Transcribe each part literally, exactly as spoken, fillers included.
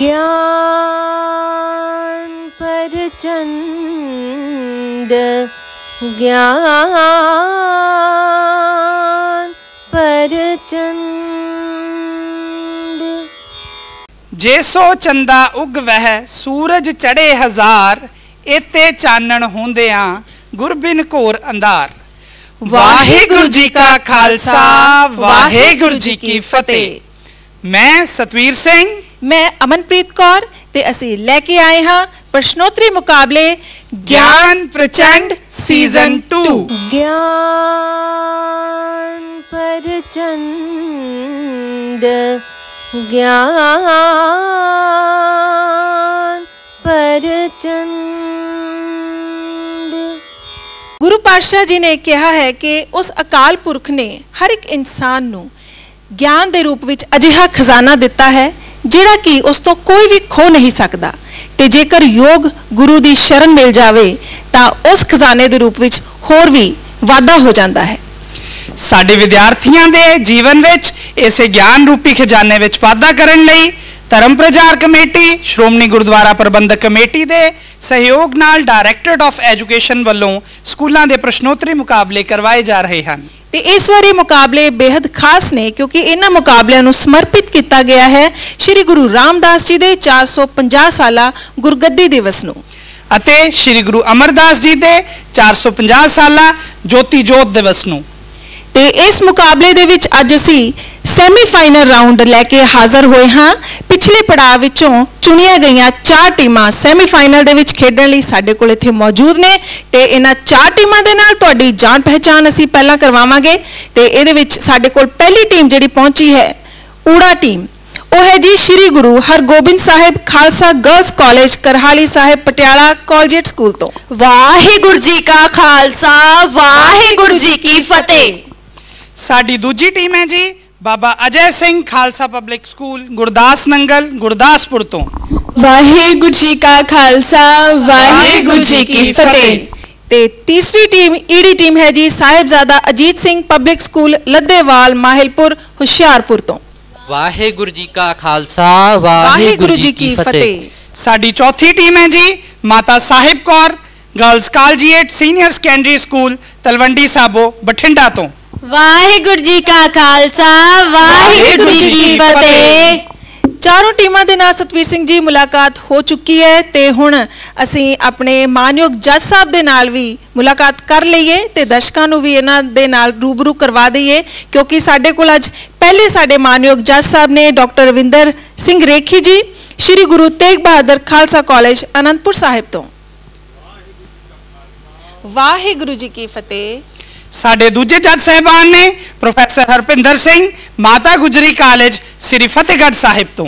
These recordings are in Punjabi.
ज्ञान प्रचंड ज्ञान प्रचंड। जे सो चंदा उग वह सूरज चढ़े हजार, इते चानण होंदियां गुरबिन घोर अंधार। वाहिगुरु जी का खालसा वाहिगुरु जी की फतेह। मैं सतवीर सिंह, मैं अमनप्रीत कौर ते असी लेके आए हाँ प्रश्नोत्तरी मुकाबले ज्ञान प्रचंड सीजन टू। ज्ञान प्रचंड ज्ञान प्रचंड। गुरु पातशाह जी ने कहा है कि उस अकाल पुरख ने हर एक इंसान नू ज्ञान के रूप में अजिहा खजाना दिता है जिहड़ा कि उस तो कोई भी खो नहीं सकता, ते जेकर योग गुरु की शरण मिल जाए तो उस खजाने के रूप में होर भी वाधा हो जाता है। साडे विद्यार्थियों के जीवन विच इसे ज्ञान रूपी खजाने विच वाधा करन लई धर्म प्रचार कमेटी श्रोमणी गुरुद्वारा प्रबंधक कमेटी के सहयोग नाल डायरैक्टरेट ऑफ एजुकेशन वालों स्कूलों के प्रश्नोत्तरी मुकाबले करवाए जा रहे हैं। ते इस बारी मुकाबले बेहद खास ने क्योंकि इन्हां मुकाबलियां नूं समर्पित किया गया है श्री गुरु रामदास जी के चार सौ पचास साला गुरगद्दी दिवस नूं अते श्री गुरु अमरदास जी के चार सौ पचास साला ज्योति जोत दिवस नूं। ते इस मुकाबले दे विच अज असी सैमीफाइनल राउंड लैके हाज़र होए हाँ। पिछले पड़ाव विचों चुनिया गईयां चार टीमां सैमीफाइनल दे विच खेडण लई साडे कोल इत्थे मौजूद ने ते इन्हां चार टीमां दे नाल तुहाडी जान पहचान असी पहलां करवावांगे। ते इहदे विच साडे कोल पहली टीम जिहड़ी पहुंची है ऊड़ा टीम, वो है जी Shri Guru Hargobind Sahib Khalsa girls college Karhali Sahib Patiala collegiate school तो। वाहिगुरु जी का खालसा वाहिगुरु जी की फतेह। साडी दूजी टीम है जी बाबा अजय सिंह खालसा पब्लिक स्कूल गुरदास नंगल गुरदासपुर तो। वाहिगुरु जी का खालसा वाहिगुरु जी की फतेह। ते तीसरी टीम ईडी टीम है जी साहिबजादा अजीत सिंह पब्लिक स्कूल लद्देवाल माहिलपुर हुशियारपुर तो। वाहिगुरु जी का खालसा वाहिगुरु जी की फतेह। साडी चौथी टीम है जी Mata Sahib Kaur girls collegiate senior secondary school Talwandi Sabo Bathinda तो। वाहिगुरु जी का खालसा वाहिगुरु जी की फतेह। चारों टीमां दे नाल सतवीर सिंह जी मुलाकात हो चुकी है ते हुण असी अपने मानयोग जज साहब दे नाल भी मुलाकात कर लईए ते दर्शकां नूं भी इन्हां दे नाल रूबरू करवा दईए क्योंकि साडे कोल अज पहले साडे मानयोग जज साहब ने डॉक्टर रविंदर सिंह रेखी जी श्री गुरु तेग बहादुर खालसा कॉलेज आनंदपुर साहिब तो। वाहिगुरु जी की फतेह। साडे दूजे जज साहबान ने प्रोफेसर हरपिंदर सिंह माता गुजरी कॉलेज श्री फतेहगढ़ साहिब तो।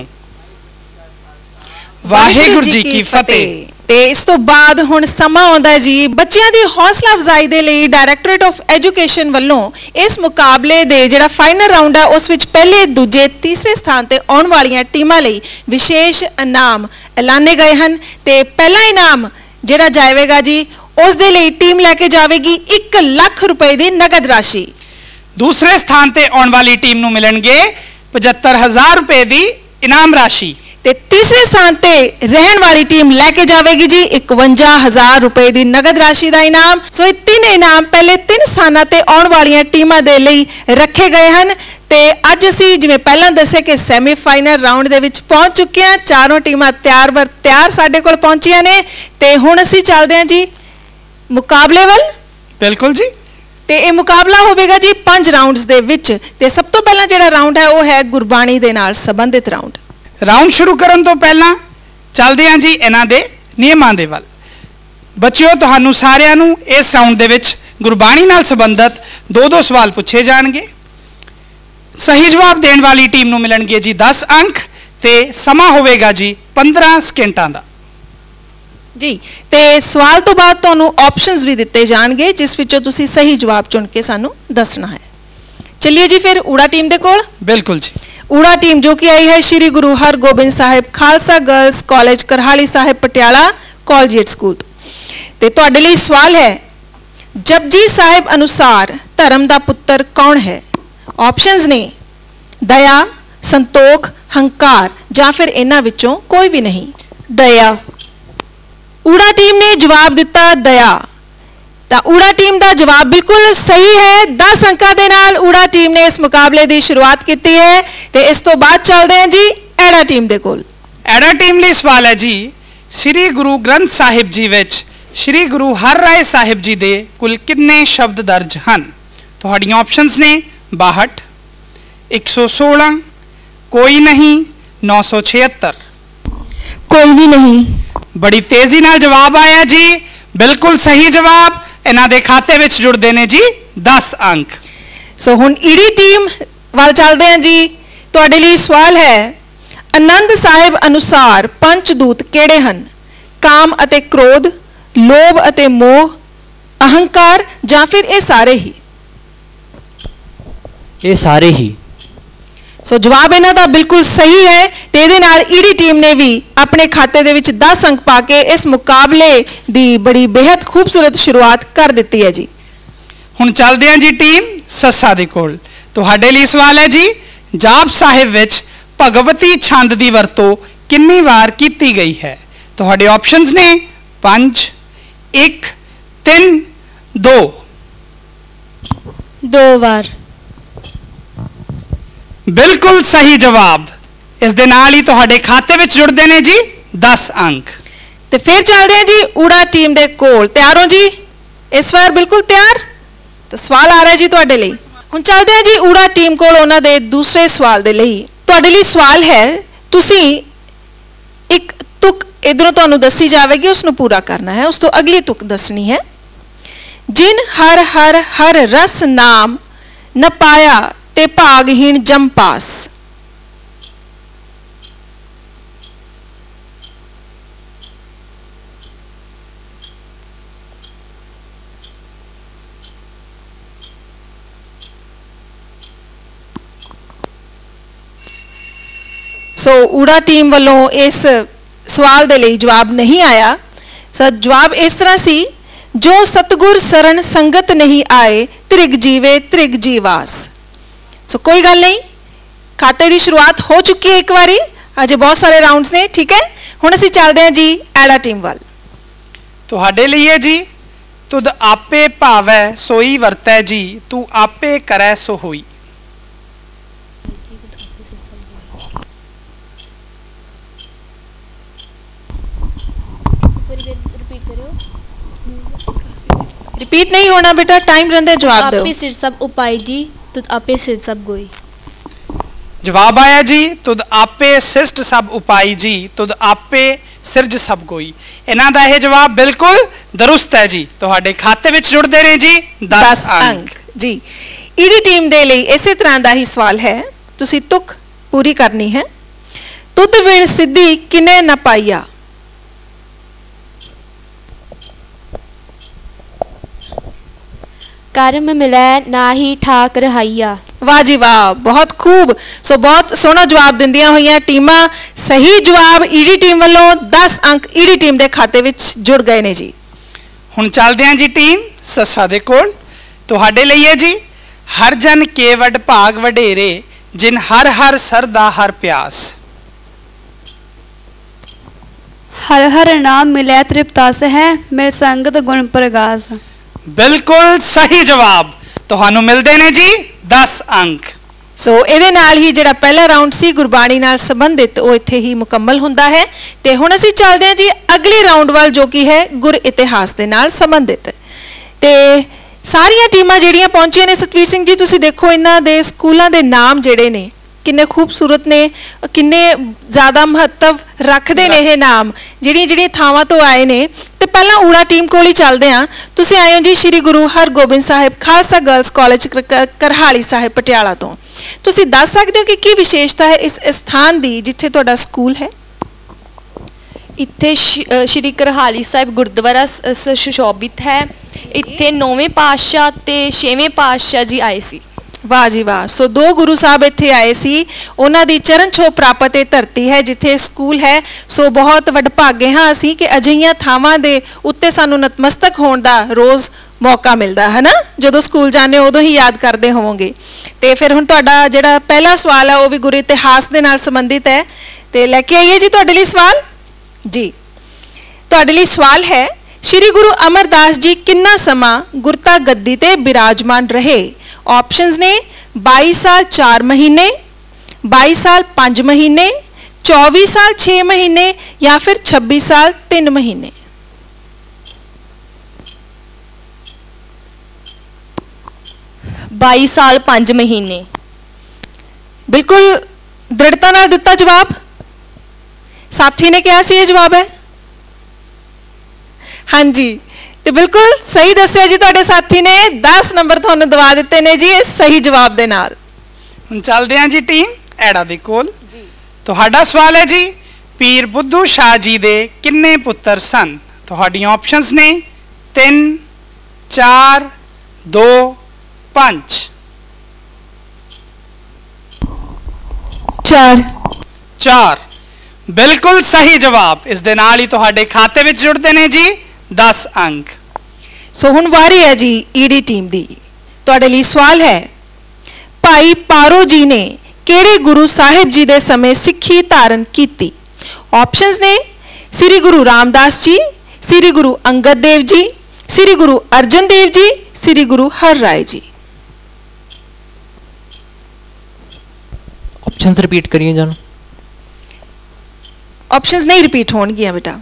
वाहिगुरु जी की फतेह। ते इस तो बाद हुण समा आउंदा जी बच्चियां दी हौसला अफजाई दे लई डायरैक्टरेट ऑफ एजुकेशन वालों इस मुकाबले दे जिहड़ा फाइनल राउंड है उस विच पहले दूजे तीसरे स्थान ते आउण वालियां टीमां लई विशेष इनाम ऐलाने गए हैं। ते पहला इनाम जिहड़ा जाएगा जी उस दे लई टीम लेके जाएगी एक लाख रुपए की नगद राशि। दूसरे स्थान ते आने वाली टीम नूं मिलणगे पचहत्तर हजार रुपए की इनाम राशि। ते तीसरे स्थान ते रहन वाली टीम लेके जाएगी जी इकवंजा हजार रुपए की नगद राशि का इनाम। सो ये तीन इनाम पहले तीन स्थानों ते आने वाली टीमां दे लई रखे गए हैं। ते अज असी जिवें पहलां दस्सिया कि सैमीफाइनल राउंड दे विच पहुंच चुके हैं, चारों टीमां तैयार बर तैयार साडे कोल पहुंचियां ने ते हुण असी चलदे हां जी मुकाबले वाल। बिल्कुल जी। ते ये मुकाबला होवेगा जी पांच राउंड्स दे विच ते सब तो पहला जिहड़ा राउंड है वो है गुरबाणी दे नाल संबंधित राउंड। राउंड शुरू करन तो पहला चलदे हां जी इन्हां दे नियमां दे वल। बच्चिओ तुहानू सारिआं नू इस राउंड दे विच गुरबाणी नाल संबंधित दो दो सवाल पूछे जाणगे। सही जवाब देण वाली टीम नू मिलणगे जी दस अंक ते समा होवेगा जी पंद्रह सेकंडां दा जी। ते सवाल तो बाद तुहानू ऑप्शनस भी दिते जाणगे जिस विचों तुसी सही जवाब चुन के सानू दसना है। चलिए जी फिर ऊड़ा टीम दे कोल। बिल्कुल जी। ऊड़ा टीम जो कि आई है Shri Guru Hargobind Sahib Khalsa girls college Karhali Sahib Patiala collegiate school. ते तुहाडे लई सवाल है जपजी साहिब अनुसार धर्म दा पुत्र कौन है? ऑप्शनस ने दया, ਸੰਤੋਖ, ਹੰਕਾਰ ਜਾਂ ਫਿਰ ਇਹਨਾਂ ਵਿੱਚੋਂ ਕੋਈ ਵੀ ਨਹੀਂ। ਦਇਆ। ਊੜਾ ਟੀਮ ਨੇ ਜਵਾਬ ਦਿੱਤਾ ਦਇਆ। ਤਾਂ ਊੜਾ ਟੀਮ ਦਾ ਜਵਾਬ ਬਿਲਕੁਲ ਸਹੀ ਹੈ। ਦਸ ਅੰਕਾਂ ਦੇ ਨਾਲ ਊੜਾ ਟੀਮ ਨੇ ਇਸ ਮੁਕਾਬਲੇ ਦੀ ਸ਼ੁਰੂਆਤ ਕੀਤੀ ਹੈ ਤੇ ਇਸ ਤੋਂ ਬਾਅਦ ਚੱਲਦੇ ਹਾਂ ਜੀ ਐੜਾ ਟੀਮ ਦੇ ਕੋਲ। ਐੜਾ ਟੀਮ ਲਈ ਸਵਾਲ ਹੈ ਜੀ, ਸ੍ਰੀ ਗੁਰੂ ਗ੍ਰੰਥ ਸਾਹਿਬ ਜੀ ਵਿੱਚ ਸ੍ਰੀ ਗੁਰੂ ਹਰਿਰਾਏ ਸਾਹਿਬ ਜੀ ਦੇ ਕੁੱਲ ਕਿੰਨੇ ਸ਼ਬਦ ਦਰਜ ਹਨ? ਤੁਹਾਡੀਆਂ ਆਪਸ਼ਨਸ ਨੇ ਬਾਹਠ, ਇੱਕ ਸੌ ਸੋਲਾਂ, ਕੋਈ ਨਹੀਂ, ਨੌ ਸੌ ਛਿਹੱਤਰ। ਕੋਈ ਵੀ ਨਹੀਂ। ਬੜੀ ਤੇਜ਼ੀ ਨਾਲ ਜਵਾਬ ਆਇਆ ਜੀ, ਬਿਲਕੁਲ ਸਹੀ ਜਵਾਬ। ਇਹਨਾਂ ਦੇ ਖਾਤੇ ਵਿੱਚ ਜੁੜਦੇ ਨੇ ਜੀ ਦਸ ਅੰਕ। ਸੋ ਹੁਣ ਈੜੀ ਟੀਮ ਵੱਲ ਚੱਲਦੇ ਹਾਂ ਜੀ। ਤੁਹਾਡੇ ਲਈ ਸਵਾਲ ਹੈ, ਆਨੰਦ ਸਾਹਿਬ ਅਨੁਸਾਰ ਪੰਜ ਦੂਤ ਕਿਹੜੇ ਹਨ? ਕਾਮ ਅਤੇ ਕ੍ਰੋਧ, ਲੋਭ ਅਤੇ ਮੋਹ, ਅਹੰਕਾਰ ਜਾਂ ਫਿਰ ਇਹ ਸਾਰੇ ਹੀ? ਇਹ ਸਾਰੇ ਹੀ। ਸੋ ਜਵਾਬ ਇਹਨਾਂ ਦਾ ਬਿਲਕੁਲ ਸਹੀ ਹੈ ਤੇ ਇਹਦੇ ਨਾਲ ਈੜੀ ਟੀਮ ਨੇ ਵੀ ਆਪਣੇ ਖਾਤੇ ਦੇ ਵਿੱਚ ਦਸ ਅੰਕ ਪਾ ਕੇ ਇਸ ਮੁਕਾਬਲੇ ਦੀ ਬੜੀ ਬੇहद ਖੂਬਸੂਰਤ ਸ਼ੁਰੂਆਤ ਕਰ ਦਿੱਤੀ ਹੈ ਜੀ। ਹੁਣ ਚੱਲਦੇ ਹਾਂ ਜੀ ਟੀਮ ਸੱਸਾ ਦੇ ਕੋਲ। ਤੁਹਾਡੇ ਲਈ ਸਵਾਲ ਹੈ ਜੀ, ਜਾਪ ਸਾਹਿਬ ਵਿੱਚ ਭਗਵਤੀ ਛੰਦ ਦੀ ਵਰਤੋਂ ਕਿੰਨੀ ਵਾਰ ਕੀਤੀ ਗਈ ਹੈ? ਤੁਹਾਡੇ ਆਪਸ਼ਨਸ ਨੇ ਪੰਜ, ਇੱਕ, ਤਿੰਨ, ਦੋ। ਦੋ ਵਾਰ। ਬਿਲਕੁਲ ਸਹੀ ਜਵਾਬ। ਇਸ ਦੇ ਨਾਲ ਹੀ ਤੁਹਾਡੇ ਖਾਤੇ ਵਿੱਚ ਜੁੜਦੇ ਨੇ ਜੀ ਦਸ ਅੰਕ। ਤੇ ਫਿਰ ਚੱਲਦੇ ਹਾਂ ਜੀ ਊੜਾ ਟੀਮ ਦੇ ਕੋਲ। ਤਿਆਰ ਹੋ ਜੀ? ਇਸ ਵਾਰ ਬਿਲਕੁਲ ਤਿਆਰ? ਤਾਂ ਸਵਾਲ ਆ ਰਿਹਾ ਜੀ ਤੁਹਾਡੇ ਲਈ। ਹੁਣ ਚੱਲਦੇ ਹਾਂ ਜੀ ਊੜਾ ਟੀਮ ਕੋਲ ਉਹਨਾਂ ਦੇ ਦੂਸਰੇ ਸਵਾਲ ਦੇ ਲਈ। ਤੁਹਾਡੇ ਲਈ ਸਵਾਲ ਹੈ, ਤੁਸੀਂ ਇੱਕ ਤੁਕ ਇਧਰੋਂ ਤੁਹਾਨੂੰ ਦੱਸੀ ਜਾਵੇਗੀ, ਉਸ ਨੂੰ ਪੂਰਾ ਕਰਨਾ ਹੈ। ਉਸ ਤੋਂ ਅਗਲੀ ਤੁਕ ਦੱਸਣੀ ਹੈ। ਜਿਨ ਹਰ ਹਰ ਹਰ ਰਸ ਨਾਮ ਨ ਪਾਇਆ ਤੇ ਭਾਗਹੀਣ ਜਮ ਪਾਸ। ਸੋ ਊੜਾ ਟੀਮ ਵੱਲੋਂ ਇਸ ਸਵਾਲ ਦੇ ਲਈ ਜਵਾਬ ਨਹੀਂ ਆਇਆ। ਸੋ ਜਵਾਬ ਇਸ ਤਰ੍ਹਾਂ ਸੀ, ਜੋ ਸਤਗੁਰ ਸਰਣ ਸੰਗਤ ਨਹੀਂ ਆਏ, ਤ੍ਰਿਗ ਜੀਵੇ ਤ੍ਰਿਗ ਜੀਵਾਸ। ਸੋ ਕੋਈ ਗੱਲ ਨਹੀਂ, ਖਾਤੇ ਦੀ ਸ਼ੁਰੂਆਤ ਹੋ ਚੁੱਕੀ ਹੈ ਇੱਕ ਵਾਰੀ, ਅਜੇ ਬਹੁਤ ਸਾਰੇ ਰਾਉਂਡਸ ਨੇ, ਠੀਕ ਹੈ। ਹੁਣ ਅਸੀਂ ਚੱਲਦੇ ਹਾਂ ਜੀ ਐੜਾ ਟੀਮ ਵੱਲ। ਤੁਹਾਡੇ ਲਈ ਹੈ ਜੀ, ਤੁਧ ਆਪੇ ਭਾਵੈ ਸੋਈ ਵਰਤੈ ਜੀ, ਤੂੰ ਆਪੇ ਕਰੈ ਸੋ ਹੋਈ। रिपीट नहीं होना बेटा, टाइम रहते जवाब दो। आपे सिर सब उपाय जी, तुझ आपे सिर सब गोई। जवाब आया जी, तुद आपे सिस्ट सब उपाई जी, तुद आपे सिरज सब कोई। इन्हां दा यह जवाब बिल्कुल दुरुस्त है जी। तुहाडे खाते विच जुड़दे ने जी दस अंक जी। ईडी टीम दे लई इसे तरह दा ही सवाल है, तुसी तुक पूरी करनी है। तुद विण सिद्धि किने न पाइया। कर्म मिलै ना ही ठाक रहाइया। वाह जी वाह, बहुत खूब। सो बहुत सोहना जवाब दिंदियां होईयां टीमां। सही जवाब ईडी टीम वालों दस अंक ईडी टीम दे खाते विच जुड़ गए ने जी। हुण चलदे हां जी टीम सस्सा दे कोल। तुहाडे लई है जी, हर जन केवड भाग वडेरे, जिन हर हर सरदा हर प्यास। हर हर नाम मिलै तृप्तास है, मिल संगत गुण प्रगास। बिल्कुल सही जवाब। तुहानू मिलते ने जी दस अंक। सो ਇਹਦੇ ਨਾਲ ਹੀ ਜਿਹੜਾ ਪਹਿਲਾ ਰਾਉਂਡ ਸੀ ਗੁਰਬਾਣੀ ਨਾਲ ਸੰਬੰਧਿਤ ਉਹ ਇੱਥੇ ਹੀ ਮੁਕੰਮਲ ਹੁੰਦਾ ਹੈ ਤੇ ਹੁਣ ਅਸੀਂ ਚੱਲਦੇ ਹਾਂ ਜੀ ਅਗਲੇ ਰਾਉਂਡ ਵੱਲ ਜੋ ਕਿ ਹੈ ਗੁਰ ਇਤਿਹਾਸ ਦੇ ਨਾਲ ਸੰਬੰਧਿਤ। ਤੇ ਸਾਰੀਆਂ ਟੀਮਾਂ ਜਿਹੜੀਆਂ ਪਹੁੰਚੀਆਂ ਨੇ, ਸਤਵੀਰ ਸਿੰਘ ਜੀ ਤੁਸੀਂ ਦੇਖੋ ਇਹਨਾਂ ਦੇ ਸਕੂਲਾਂ ਦੇ ਨਾਮ ਜਿਹੜੇ ਨੇ ਕਿੰਨੇ ਖੂਬਸੂਰਤ ਨੇ, ਕਿੰਨੇ ਜ਼ਿਆਦਾ ਮਹੱਤਵ ਰੱਖਦੇ ਨੇ ਇਹ ਨਾਮ, ਜਿਹੜੀਆਂ ਜਿਹੜੀਆਂ ਥਾਵਾਂ ਤੋਂ ਆਏ ਨੇ। ਤੇ ਪਹਿਲਾਂ ਊੜਾ ਟੀਮ ਕੋਲ ਹੀ ਚੱਲਦੇ ਹਾਂ। ਤੁਸੀਂ ਆਏ ਹੋ ਜੀ ਸ਼੍ਰੀ ਗੁਰੂ ਹਰਗੋਬਿੰਦ ਸਾਹਿਬ ਖਾਲਸਾ ਗਰਲਸ ਕਾਲਜ ਕਰਹਾਲੀ ਸਾਹਿਬ ਪਟਿਆਲਾ ਤੋਂ। ਤੁਸੀਂ ਦੱਸ ਸਕਦੇ ਹੋ ਕਿ ਕੀ ਵਿਸ਼ੇਸ਼ਤਾ ਹੈ ਇਸ ਸਥਾਨ ਦੀ ਜਿੱਥੇ ਤੁਹਾਡਾ ਸਕੂਲ ਹੈ? ਇੱਥੇ ਸ਼੍ਰੀ ਕਰਹਾਲੀ ਸਾਹਿਬ ਗੁਰਦੁਆਰਾ ਸੁਸ਼ੋਭਿਤ ਹੈ। ਇੱਥੇ ਨੌਵੇਂ ਪਾਤਸ਼ਾਹ ਤੇ ਛੇਵੇਂ ਪਾਤਸ਼ਾਹ ਜੀ ਆਏ ਸੀ। वाह जी वाह। सो दो गुरु साहब इत्थे आए सी, उन्हां दी चरण छो प्राप्त ये धरती है जिथे स्कूल है। सो बहुत वडभागे हाँ असी कि अजिहियां थावां दे उत्ते सानू नतमस्तक होण दा रोज़ मौका मिलदा है ना, जदों स्कूल जाने उदों ही याद करते होवोगे। तो फिर हुण तुहाडा जिहड़ा पहला सवाल है वो भी गुरु इतिहास दे नाल संबंधित है। तो लैके आइए जी तुहाडे लई सवाल जी। तुहाडे लई सवाल है, श्री गुरु अमरदास जी किन्ना समा गुरता गद्दी ते बिराजमान रहे? ऑप्शंस ने बाईस साल चार महीने, बाईस साल पाँच महीने, चौबीस साल छः महीने या फिर छब्बीस साल तीन महीने। बाईस साल पाँच महीने। बिल्कुल दृढ़ता नाल दिता जवाब। साथी ने कहा सी ये जवाब है। हाँ जी, तो बिल्कुल सही दसिया जी तुहाडे साथी ने। दस नंबर तुहानू दवा दिते ने जी इस सही जवाब दे नाल। हुण चलदे हां जी टीम ऐड़ा दे कोल। तुहाडा सवाल है जी, पीर बुद्धू शाह जी दे किन्ने पुत्तर सन? तुहाडीआं ऑप्शंस ने तीन, चार, दो, पांच। चार। चार बिल्कुल सही जवाब। इस दे नाल ही तुहाडे खाते विच जुड़दे ने जी दस अंक। सो हुण वारी है जी ईडी टीम दी। तुहाडे लई सवाल है, भाई पारो जी ने किहड़े गुरु साहिब जी दे समय सिੱਖੀ धारण कीती? ऑप्शंस ने श्री गुरु रामदास जी, श्री गुरु अंगद देव जी, श्री गुरु अर्जन देव जी, श्री गुरु हर राय जी। ऑप्शंस रिपीट करिए जानो। ऑप्शंस नहीं रिपीट होणगियां बेटा।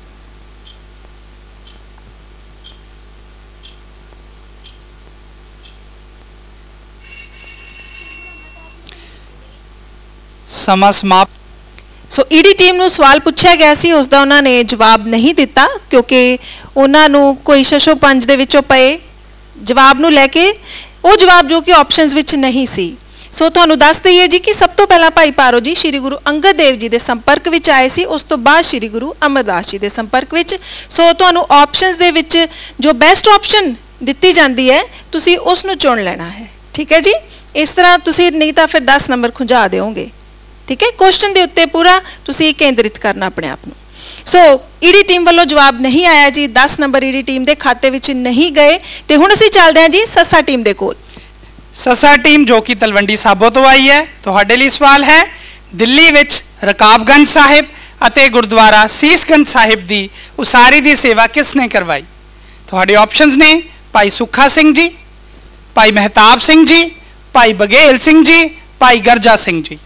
समा समाप्त। सो ईडी टीम नू सवाल पूछा गया सी, उसका उन्होंने जवाब नहीं दिता क्योंकि उन्होंने कोई शशो पंज दे विचों पए जवाब नू लैके वो जवाब जो कि ऑप्शंस विच नहीं सी। सो तुहानू दस दईए जी कि सब तो पहला भाई पारो जी श्री गुरु अंगद देव जी के संपर्क विच आए सी, उस तो बाद श्री गुरु अमरदास जी के संपर्क विच। सो तुहानू ऑप्शंस दे विच जो बेस्ट ऑप्शन दिती जाती है तुसी उस नू चुन लेना है, ठीक है जी। इस तरह तुसी नहीं तो फिर दस नंबर खुंजा देओगे, ठीक है। क्वेश्चन के उत्ते पूरा तुसी केंद्रित करना अपने आप नू। सो ईडी टीम वालों जवाब नहीं आया जी, दस नंबर ईडी टीम के खाते विच नहीं गए। तो हुण असीं चलदे हां जी सस्सा टीम दे कोल। ससा टीम जो कि तलवंडी साबो तो आई है, तुहाडे लई सवाल है, दिल्ली विच रकाबगंज साहिब अते गुरुद्वारा सीसगंज साहिब दी उसारी दी सेवा किसने करवाई? तुहाडे ऑप्शंस ने भाई सुखा सिंह जी, भाई महताब सिंह जी, भाई बघेल सिंह जी, भाई गरजा सिंह जी।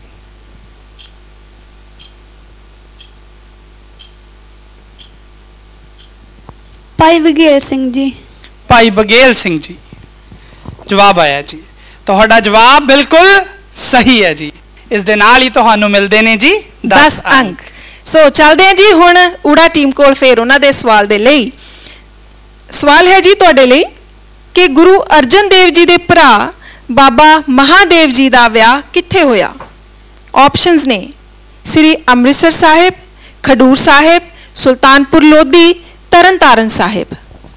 भाई बघेल सिंह जी। भाई बघेल सिंह जी जवाब आया जी। तुहाडा जवाब बिल्कुल सही है जी। इस दे नाल ही तुहानू मिलदे ने जी दस अंक। सो चलदे हैं जी हुण उड़ा टीम कोल फिर उन्हां दे सवाल दे लई। सवाल है जी तुहाडे लई कि गुरु अर्जन देव जी दे भरा बाबा महादेव जी दा विआह कित्थे होया? ऑप्शंस ने श्री अमृतसर साहिब, खडूर साहिब, सुल्तानपुर लोधी, तरन तारण साहिब।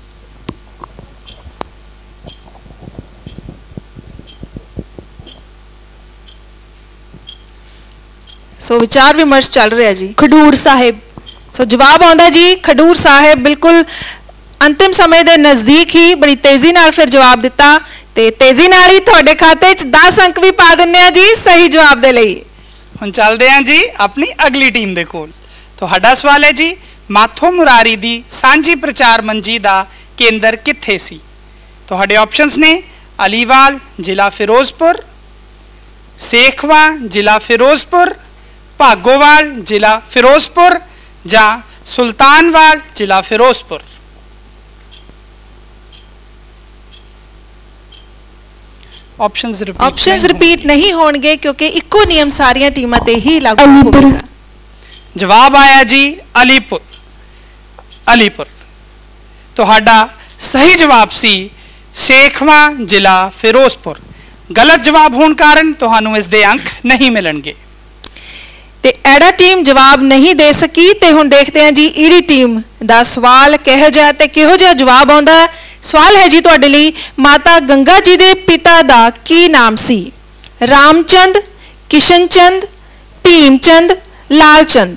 सो विचार विमर्श चल रहा है जी। खडूर साहिब। सो जवाब आंदा जी खडूर साहिब। बिल्कुल अंतिम समय के नज़दीक ही बड़ी तेजी नाल फिर जवाब दिता ते तेजी नाल ही तुहाडे खाते च दस अंक भी पा दिंदे आ जी सही जवाब दे लई। हुण चलदे हां जी अपनी अगली टीम दे कोल। तुहाडा सवाल है जी, माथो मुरारी दी सांझी प्रचार मंजी दा केंद्र कित्थे सी? तुहाडे ऑप्शंस ने अलीवाल जिला फिरोजपुर, सेखवा जिला फिरोजपुर, भागोवाल जिला फिरोजपुर या सुल्तानवाल जिला Firozpur. Options repeat options repeat नहीं होंगे क्योंकि इको नियम सारिया टीमां ते ही लागू होगा। जवाब आया जी अलीपुर। अलीपुर तुहाडा सही जवाब सी सेखवा जिला फिरोजपुर। गलत जवाब होने कारण तुहानू इस दे अंक नहीं मिलणगे। ते एड़ा टीम जवाब नहीं दे सकी ते हुण देखते हैं जी ईडी टीम दा सवाल किहो जिहा ते किहो जिहा जवाब आउंदा सवाल है जी तुहाडे लई, माता गंगा जी दे पिता दा की नाम सी? रामचंद, किशनचंद, भीमचंद, लालचंद।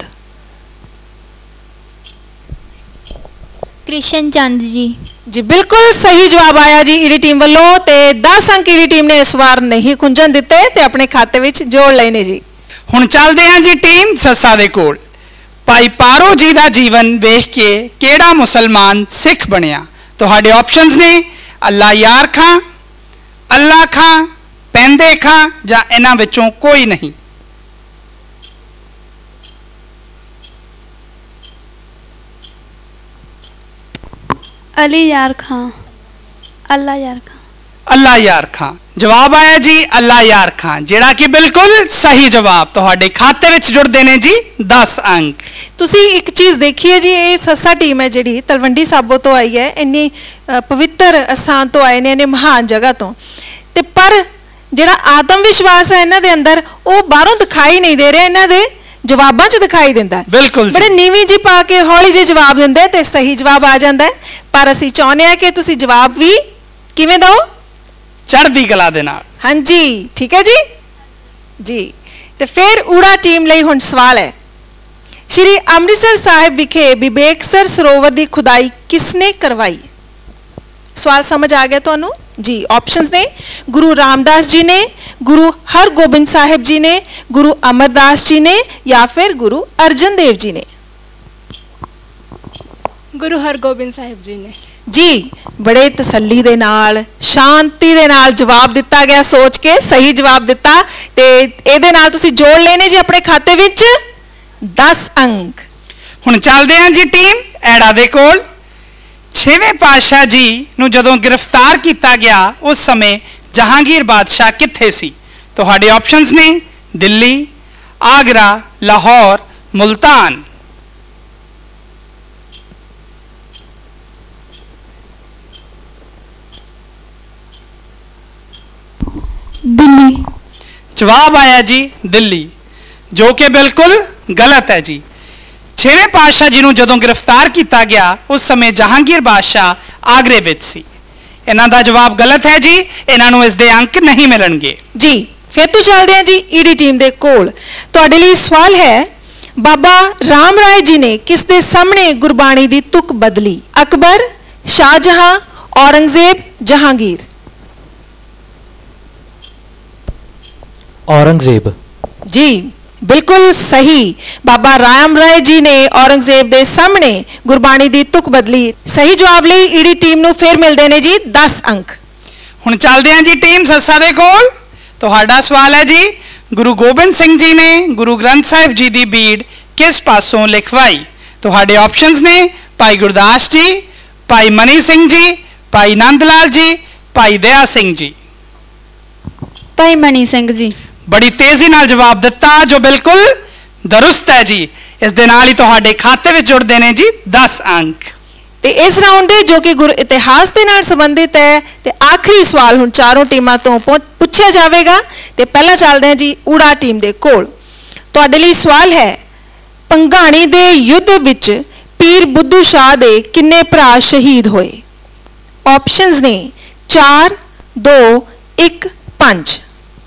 कृष्ण चंद जी। जी बिल्कुल सही जवाब आया जी ईडी टीम वालों। ते दस अंक ईडी टीम ने इस बार नहीं खुंजन दिते ते अपने खाते विच जोड़ लए ने जी। ਹੁਣ ਚੱਲਦੇ ਹਾਂ ਜੀ ਟੀਮ ਸੱਸਾ ਦੇ ਕੋਲ। ਭਾਈ ਪਾਰੋ ਜੀ ਦਾ ਜੀਵਨ ਵੇਖ ਕੇ ਕਿਹੜਾ ਮੁਸਲਮਾਨ ਸਿੱਖ ਬਣਿਆ? ਤੁਹਾਡੇ ਆਪਸ਼ਨਸ ਨੇ ਅੱਲਾ ਯਾਰ ਖਾਂ, ਅੱਲਾ ਖਾਂ, ਪੈਂਦੇ ਖਾਂ ਜਾਂ ਇਹਨਾਂ ਵਿੱਚੋਂ ਕੋਈ ਨਹੀਂ। अली यार खां, अल्लाह यार खां। ਅੱਲਾ ਯਾਰ ਖਾਂ ਜਵਾਬ ਆਇਆ ਜੀ ਅੱਲਾ ਯਾਰ ਖਾਂ, ਜਿਹੜਾ ਕਿ ਬਿਲਕੁਲ ਸਹੀ ਜਵਾਬ। ਤੁਹਾਡੇ ਖਾਤੇ ਵਿੱਚ ਜੁੜਦੇ ਨੇ ਜੀ ਦਸ ਅੰਕ। ਤੁਸੀਂ ਇੱਕ ਚੀਜ਼ ਦੇਖੀ ਹੈ ਜੀ, ਇਹ ਸੱਸਾ ਟੀਮ ਹੈ ਜਿਹੜੀ ਤਲਵੰਡੀ ਸਾਬੋ ਤੋਂ ਆਈ ਹੈ, ਇੰਨੀ ਅ, ਪਵਿੱਤਰ ਅਸਥਾਨ ਤੋਂ ਆਏ ਨੇ, ਇੰਨੇ ਮਹਾਨ ਜਗ੍ਹਾ ਤੋਂ, ਤੇ ਪਰ ਜਿਹੜਾ ਆਤਮ ਵਿਸ਼ਵਾਸ ਹੈ ਇਹਨਾਂ ਦੇ ਅੰਦਰ ਉਹ ਬਾਹਰੋਂ ਦਿਖਾਈ ਨਹੀਂ ਦੇ ਰਿਹਾ, ਇਹਨਾਂ ਦੇ ਜਵਾਬਾਂ 'ਚ ਦਿਖਾਈ ਦਿੰਦਾ। ਬਿਲਕੁਲ ਬੜੇ ਨੀਵੀਂ ਜੀ ਪਾ ਕੇ ਹੌਲੀ ਜਿਹੇ ਜਵਾਬ ਦਿੰਦੇ ਤੇ ਸਹੀ ਜਵਾਬ ਆ ਜਾਂਦਾ। ਪਰ ਅਸੀਂ ਚਾਹੁੰਦੇ ਹਾਂ ਕਿ ਤੁਸੀਂ ਜਵਾਬ ਵੀ ਕਿਵੇਂ ਦਿਓ? ਚੜ੍ਹਦੀ ਕਲਾ ਦੇ ਨਾਲ। ਹਾਂਜੀ ਠੀਕ ਹੈ ਜੀ ਜੀ। ਤੇ ਫਿਰ ਊੜਾ ਟੀਮ ਲਈ ਹੁਣ ਸਵਾਲ ਹੈ, ਸ਼੍ਰੀ ਅੰਮ੍ਰਿਤਸਰ ਸਾਹਿਬ ਵਿਖੇ ਵਿਵੇਕਸਰ ਸਰੋਵਰ ਦੀ ਖੁਦਾਈ ਕਿਸਨੇ ਕਰਵਾਈ? ਸਵਾਲ ਸਮਝ ਆ ਗਿਆ ਤੁਹਾਨੂੰ ਜੀ? ਆਪਸ਼ਨਸ ਨੇ ਗੁਰੂ ਰਾਮਦਾਸ ਜੀ ਨੇ, ਗੁਰੂ ਹਰਗੋਬਿੰਦ ਸਾਹਿਬ ਜੀ ਨੇ, ਗੁਰੂ ਅਮਰਦਾਸ ਜੀ ਨੇ ਜਾਂ ਫਿਰ ਗੁਰੂ ਅਰਜਨ ਦੇਵ ਜੀ ਨੇ। गुरु हरगोबिंद साहिब जी ने। जी बड़े तसल्ली दे नाल शांति दे नाल जवाब दिता गया, सोच के सही जवाब दिता ते ਇਹਦੇ ਨਾਲ ਤੁਸੀਂ ਜੋੜ ਲੈਣੇ ਜੀ ਆਪਣੇ ਖਾਤੇ ਵਿੱਚ ਦਸ ਅੰਕ। ਹੁਣ ਚੱਲਦੇ ਹਾਂ ਜੀ ਟੀਮ ਐੜਾ ਦੇ ਕੋਲ। ਛੇਵੇਂ ਪਾਤਸ਼ਾਹ ਜੀ ਨੂੰ ਜਦੋਂ ਗ੍ਰਿਫਤਾਰ ਕੀਤਾ ਗਿਆ ਉਸ ਸਮੇਂ ਜਹਾਂਗੀਰ ਬਾਦਸ਼ਾਹ ਕਿੱਥੇ ਸੀ? ਤੁਹਾਡੇ ਆਪਸ਼ਨਸ ਨੇ ਦਿੱਲੀ, ਆਗਰਾ, ਲਾਹੌਰ, ਮੁਲਤਾਨ। दिल्ली। जवाब आया जी दिल्ली, जो कि बिल्कुल गलत है जी। छेवें पातशाह जी ਨੂੰ ਜਦੋਂ ਗ੍ਰਿਫਤਾਰ ਕੀਤਾ ਗਿਆ ਉਸ ਸਮੇਂ ਜਹਾਂਗੀਰ ਬਾਦਸ਼ਾਹ ਆਗਰੇ ਵਿੱਚ ਸੀ। ਇਹਨਾਂ ਦਾ ਜਵਾਬ ਗਲਤ ਹੈ ਜੀ, ਇਹਨਾਂ ਨੂੰ ਇਸ ਦੇ ਅੰਕ ਨਹੀਂ ਮਿਲਣਗੇ ਜੀ। ਫਿਰ ਤੋਂ ਚੱਲਦੇ ਹਾਂ ਜੀ ਈਡੀ ਟੀਮ ਦੇ ਕੋਲ। ਤੁਹਾਡੇ ਲਈ ਸਵਾਲ ਹੈ, ਬਾਬਾ ਰਾਮ ਰਾਏ ਜੀ ਨੇ ਕਿਸ ਦੇ ਸਾਹਮਣੇ ਗੁਰਬਾਣੀ ਦੀ ਤੁਕ ਬਦਲੀ? ਅਕਬਰ, ਸ਼ਾਹਜਹਾਂ, ਔਰੰਗਜ਼ੇਬ, ਜਹਾਂਗੀਰ। औरंगजेब। जी बिल्कुल सही, बाबा राम राय जी ने औरंगजेब दे सामने गुरबाणी दी तुक बदली। सही जवाब ਲਈ ਈਡੀ ਟੀਮ ਨੂੰ ਫੇਰ ਮਿਲਦੇ ਨੇ ਜੀ ਦਸ ਅੰਕ। ਹੁਣ ਚੱਲਦੇ ਹਾਂ ਜੀ ਟੀਮ ਸੱਸਾ ਦੇ ਕੋਲ। ਤੁਹਾਡਾ ਸਵਾਲ ਹੈ ਜੀ, ਗੁਰੂ ਗੋਬਿੰਦ ਸਿੰਘ ਜੀ ਨੇ ਗੁਰੂ ਗ੍ਰੰਥ ਸਾਹਿਬ ਜੀ ਦੀ ਬੀੜ ਕਿਸ ਪਾਸੋਂ ਲਿਖਵਾਈ? ਤੁਹਾਡੇ ਆਪਸ਼ਨਸ ਨੇ ਭਾਈ ਗੁਰਦਾਸ ਜੀ, ਭਾਈ ਮਨੀ ਸਿੰਘ ਜੀ, ਭਾਈ ਨੰਦ ਲਾਲ ਜੀ, ਭਾਈ ਦਇਆ ਸਿੰਘ ਜੀ। भाई मनी सिंह जी। बड़ी तेजी नाल जवाब दिता, जो बिल्कुल दुरुस्त है जी। इस दे नाल ही तुहाडे खाते विच जुड़दे ने जी दस अंक। ਤੇ ਇਸ ਰਾਉਂਡ ਦੇ ਜੋ ਕਿ ਗੁਰ ਇਤਿਹਾਸ ਦੇ ਨਾਲ ਸੰਬੰਧਿਤ ਹੈ ਤੇ ਆਖਰੀ ਸਵਾਲ ਹੁਣ ਚਾਰੋਂ ਟੀਮਾਂ ਤੋਂ ਪੁੱਛਿਆ ਜਾਵੇਗਾ। ਤੇ ਪਹਿਲਾਂ ਚੱਲਦੇ ਹਾਂ ਜੀ ਊੜਾ ਟੀਮ ਦੇ ਕੋਲ। ਤੁਹਾਡੇ ਲਈ ਸਵਾਲ ਹੈ, ਪੰਘਾਣੀ ਦੇ ਯੁੱਧ ਵਿੱਚ ਪੀਰ ਬੁੱਧੂ ਸ਼ਾਹ ਦੇ ਕਿੰਨੇ ਭਰਾ ਸ਼ਹੀਦ ਹੋਏ? ਆਪਸ਼ਨਸ ਨੇ ਚਾਰ, ਦੋ, ਇੱਕ, ਪੰਜ।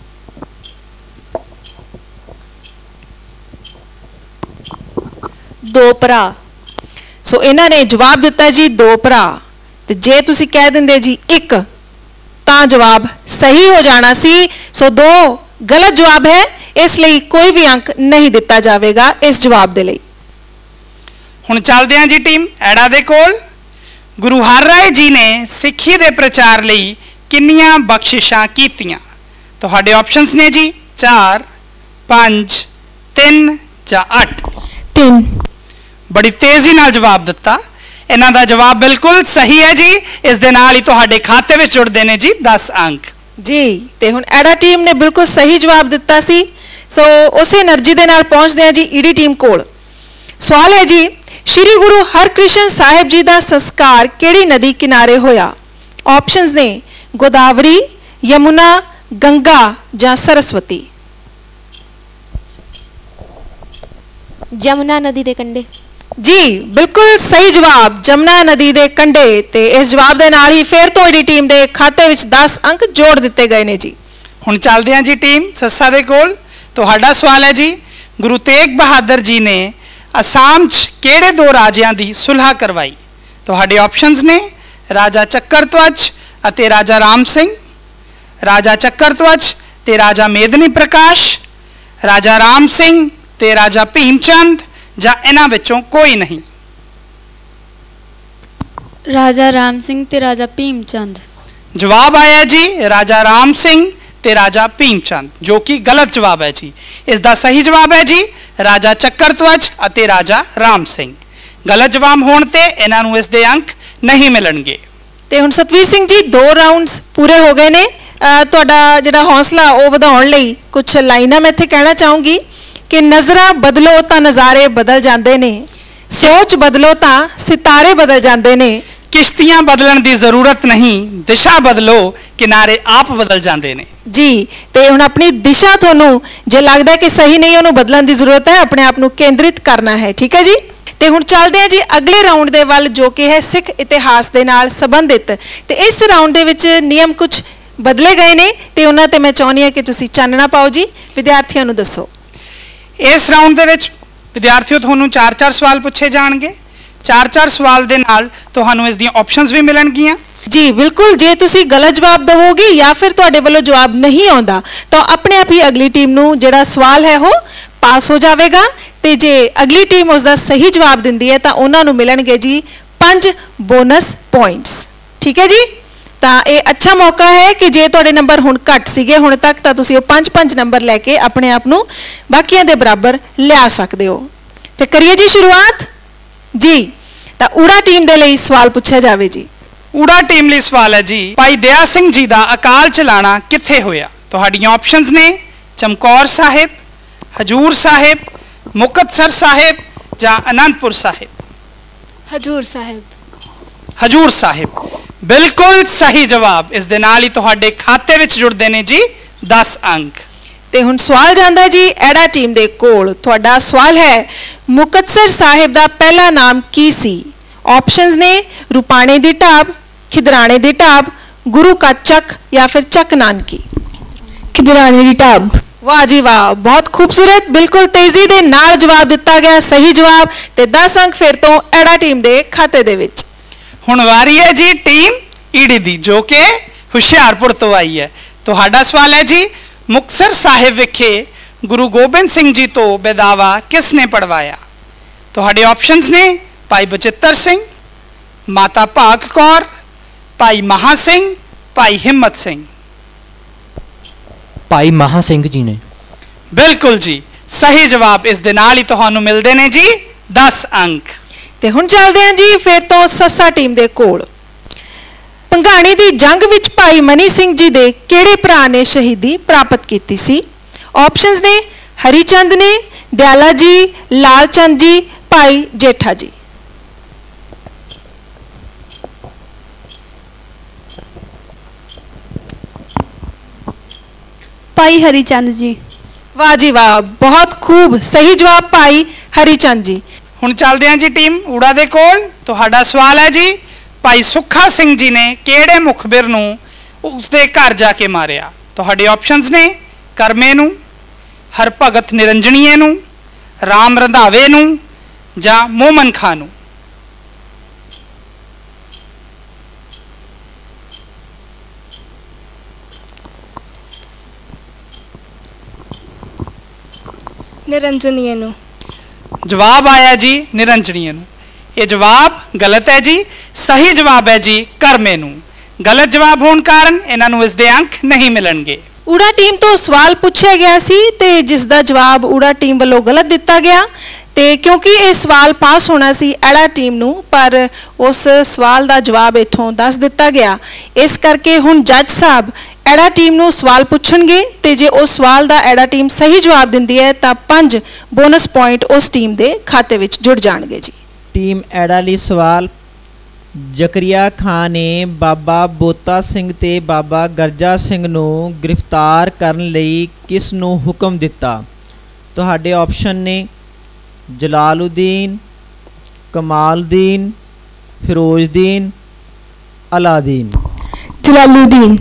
दो भरा। सो इन्हां ने जवाब दिता जी दो भरा, ते जे तुसी कह दिंदे जी एक तां जवाब सही हो जाना सी। सो दो गलत जवाब है, इसलिए कोई भी अंक नहीं दिता जाएगा इस जवाब दे लई। हुण चलदे हां जी टीम ऐड़ा दे कोल। गुरु हर राय जी ने सिੱਖੀ ਦੇ ਪ੍ਰਚਾਰ ਲਈ ਕਿੰਨੀਆਂ ਬਖਸ਼ਿਸ਼ਾਂ ਕੀਤੀਆਂ? ਤੁਹਾਡੇ ਆਪਸ਼ਨਸ ਨੇ ਜੀ ਚਾਰ, ਪੰਜ, ਤਿੰਨ ਜਾਂ ਅੱਠ। तीन। बड़ी तेजी नाल जवाब दिता। इन्हां दा जवाब बिल्कुल सही है जी। इस दे नाल ही तुहाडे खाते विच जुड़दे ने जी दस अंक जी। ते हुण एड़ा टीम ने बिल्कुल सही जवाब दिता सी। सो उसे एनर्जी दे नाल पहुंचदे हां जी ईडी टीम कोल। सवाल है जी, श्री गुरु हरकृष्ण साहिब जी दा संस्कार किहड़ी नदी किनारे होया? ऑप्शंस ने गोदावरी, यमुना, गंगा जां सरस्वती। जमुना नदी दे कंढे। जी बिल्कुल सही जवाब, जमुना नदी के कंढे। ते इस जवाब के नाल ही फिर ਤੁਹਾਡੀ ਟੀਮ ਦੇ ਖਾਤੇ ਵਿੱਚ दस अंक जोड़ ਦਿੱਤੇ गए ने जी। ਹੁਣ ਚੱਲਦੇ ਹਾਂ ਜੀ ਟੀਮ ਸੱਸਾ ਦੇ ਕੋਲ। ਤੁਹਾਡਾ ਸਵਾਲ ਹੈ ਜੀ, ਗੁਰੂ ਤੇਗ ਬਹਾਦਰ ਜੀ ਨੇ ਅਸਾਮ 'ਚ ਕਿਹੜੇ ਦੋ ਰਾਜਿਆਂ ਦੀ ਸੁਲ੍ਹਾ ਕਰਵਾਈ? ਤੁਹਾਡੇ ਆਪਸ਼ਨਸ ਨੇ ਰਾਜਾ ਚੱਕਰਤਵਚ ਅਤੇ ਰਾਜਾ ਰਾਮ ਸਿੰਘ, ਰਾਜਾ ਚੱਕਰਤਵਚ ਤੇ ਰਾਜਾ ਮੇਦਨੀ ਪ੍ਰਕਾਸ਼, ਰਾਜਾ ਰਾਮ ਸਿੰਘ ਤੇ ਰਾਜਾ ਭੀਮ ਚੰਦ, ਜਾਂ ਇਹਨਾਂ ਵਿੱਚੋਂ ਕੋਈ ਨਹੀਂ? राजा राम सिंह ते राजा भीम चंद। जवाब आया जी राजा राम सिंह ते राजा भीम चंद, जो कि गलत जवाब है जी। इसका सही जवाब है जी राजा चक्करध्वज अते राजा राम सिंह। गलत जवाब होने ते इन्हां नूं इस दे अंक नहीं मिलणगे। ते हुण सतवीर सिंह जी दो राउंड्स पूरे हो गए ने। तुहाडा जिहड़ा हौसला वो वधाउण लई कुछ लाइनां मैं इत्थे कहना चाहूँगी कि नज़रां बदलो तां नज़ारे बदल जांदे ने, सोच बदलो तां सितारे बदल जांदे ने, किश्तियां बदलण दी जरूरत नहीं, दिशा बदलो किनारे आप बदल जाते हैं जी। तो हुण अपनी दिशा तुहानूं जे लगदा है कि सही नहीं उहनूं बदलण दी जरूरत है, अपने आप नूं केंद्रित करना है, ठीक है जी। तो हुण चलदे हां जी अगले राउंड दे वल जो कि है सिख इतिहास दे नाल संबंधित। तो इस राउंड दे विच नियम कुछ बदले गए ने ते उन्हां ते मैं चाहुंदी हां कि तुसीं चानना पाओ जी। विद्यार्थियों नूं दसो। इस राउंड दे विच विद्यार्थियों तुहानूं चार चार सवाल पूछे जाणगे। चार चार सवाल दे नाल तुहानूं इस दी ऑप्शनस भी मिलणगियां जी। बिल्कुल, जे तुसी गलत जवाब दवोगे या फिर तुहाडे वल्लों जवाब नहीं आउंदा तो अपने आप ही अगली टीम नूं जिहड़ा सवाल है वो पास हो जाएगा। ते जे अगली टीम उसका सही जवाब दिंदी है तो उन्हां नूं मिलणगे जी पांच बोनस पॉइंट्स, ठीक है जी। तो ये अच्छा मौका है कि जे तुहाडे नंबर हुण घट सीगे हुण तक तो तुसी पांच पांच नंबर लैके अपने आप नूं बाकियां दे बराबर लिया सकदे हो। ते करिए जी शुरुआत जी। तो उड़ा टीम दे लई सवाल पूछा जावे जी। उड़ा टीम लई सवाल है जी, भाई दया सिंह जी दा अकाल चलाना कित्थे होया? तुहाडीआं ऑप्शनस ने चमकौर साहिब, हजूर साहिब, मुक्तसर साहिब जां आनंदपुर साहिब? हजूर साहिब। हजूर साहिब बिल्कुल सही जवाब। इस दे नाल ही तुहाडे खाते विच जुड़दे ने जी दस अंक। ते हुण सवाल जांदा जी एड़ा टीम दे कोल। तुहाडा सवाल है मुक्तसर साहिब दा पहला नाम की सी? ऑप्शनस ने रूपाणे दी ढाब, खिदराणे दी ढाब, गुरु का चक या फिर चक नानकी? खिदराणे दी ढाब। वाह जी वाह, बहुत खूबसूरत, बिल्कुल तेजी दे नाल जवाब दिता गया, सही जवाब। ते दस अंक फिर तो एड़ा टीम दे खाते दे विच। हुण वारी है जी टीम ईडी दी जो कि हुशियारपुर तो आई है। तुहाडा सवाल है जी मुक्तसर साहिब विखे गुरु गोबिंद सिंह जी तो बेदावा किसने पढ़वाया? तुहाडे ऑप्शनस ने भाई बचित्तर सिंह, माता भाग कौर, भाई महा सिंह, भाई हिम्मत सिंह? भाई महा सिंह जी ने। बिल्कुल जी सही जवाब। इस दे नाल ही तुहानूं मिलदे ने जी दस अंक। ते हुण चलदे हां जी फिर तो सस्सा टीम दे कोल। भंगाणी दी जंग विच भाई मनी सिंह जी दे किहड़े भरा ने शहीदी प्राप्त कीती सी? ऑप्शनस ने हरिचंद ने, दयाला जी, लाल चंद जी, भाई जेठा जी? भाई हरिचंद जी। वाह जी वाह, बहुत खूब, सही जवाब भाई हरिचंद जी। हुण चलदे हां जी टीम ऊड़ा दे कोल। तुहाडा सवाल है जी भाई सुखा सिंह जी ने किहड़े मुखबिर नूं उसदे घर जाके मारिया? तुहाडे ऑप्शनस ने करमे नूं, हरभगत निरंजनीए नूं, राम रंधावे नूं जां मोमन खां नूं? निरंजनीय नूं। जवाब आया जी निरंजनीय नूं। ये जवाब गलत है जी। सही जवाब है जी करमे नूं। गलत जवाब होने कारण इन्हां नूं इस दे अंक नहीं मिलणगे। उड़ा टीम तो सवाल पूछा गया सी ते जिस दा जवाब उड़ा टीम वालों गलत दिता गया। ते क्योंकि ये सवाल पास होना सी एड़ा टीम नूं, पर उस सवाल दा जवाब इथों दस दिता गया। इस करके हुण जज साहब एड़ा टीम नूं सवाल पुछणगे ते जे उस सवाल दा एड़ा टीम सही जवाब दिंदी है तां पंज बोनस पॉइंट उस टीम दे खाते विच जुड़ जाणगे जी। टीम एड़ा लई सवाल जकरिया खान ने बाबा बोता सिंह ते बाबा गरजा सिंह नूं गिरफ्तार करन लई किस नूं हुक्म दिता? तुहाडे ऑप्शन ने जलालुद्दीन, ਕਮਾਲਦੀਨ, ਫਿਰੋਜ਼ਦੀਨ, ਅਲਾਦੀਨ। ਜਲਾਲੂਦੀਨ।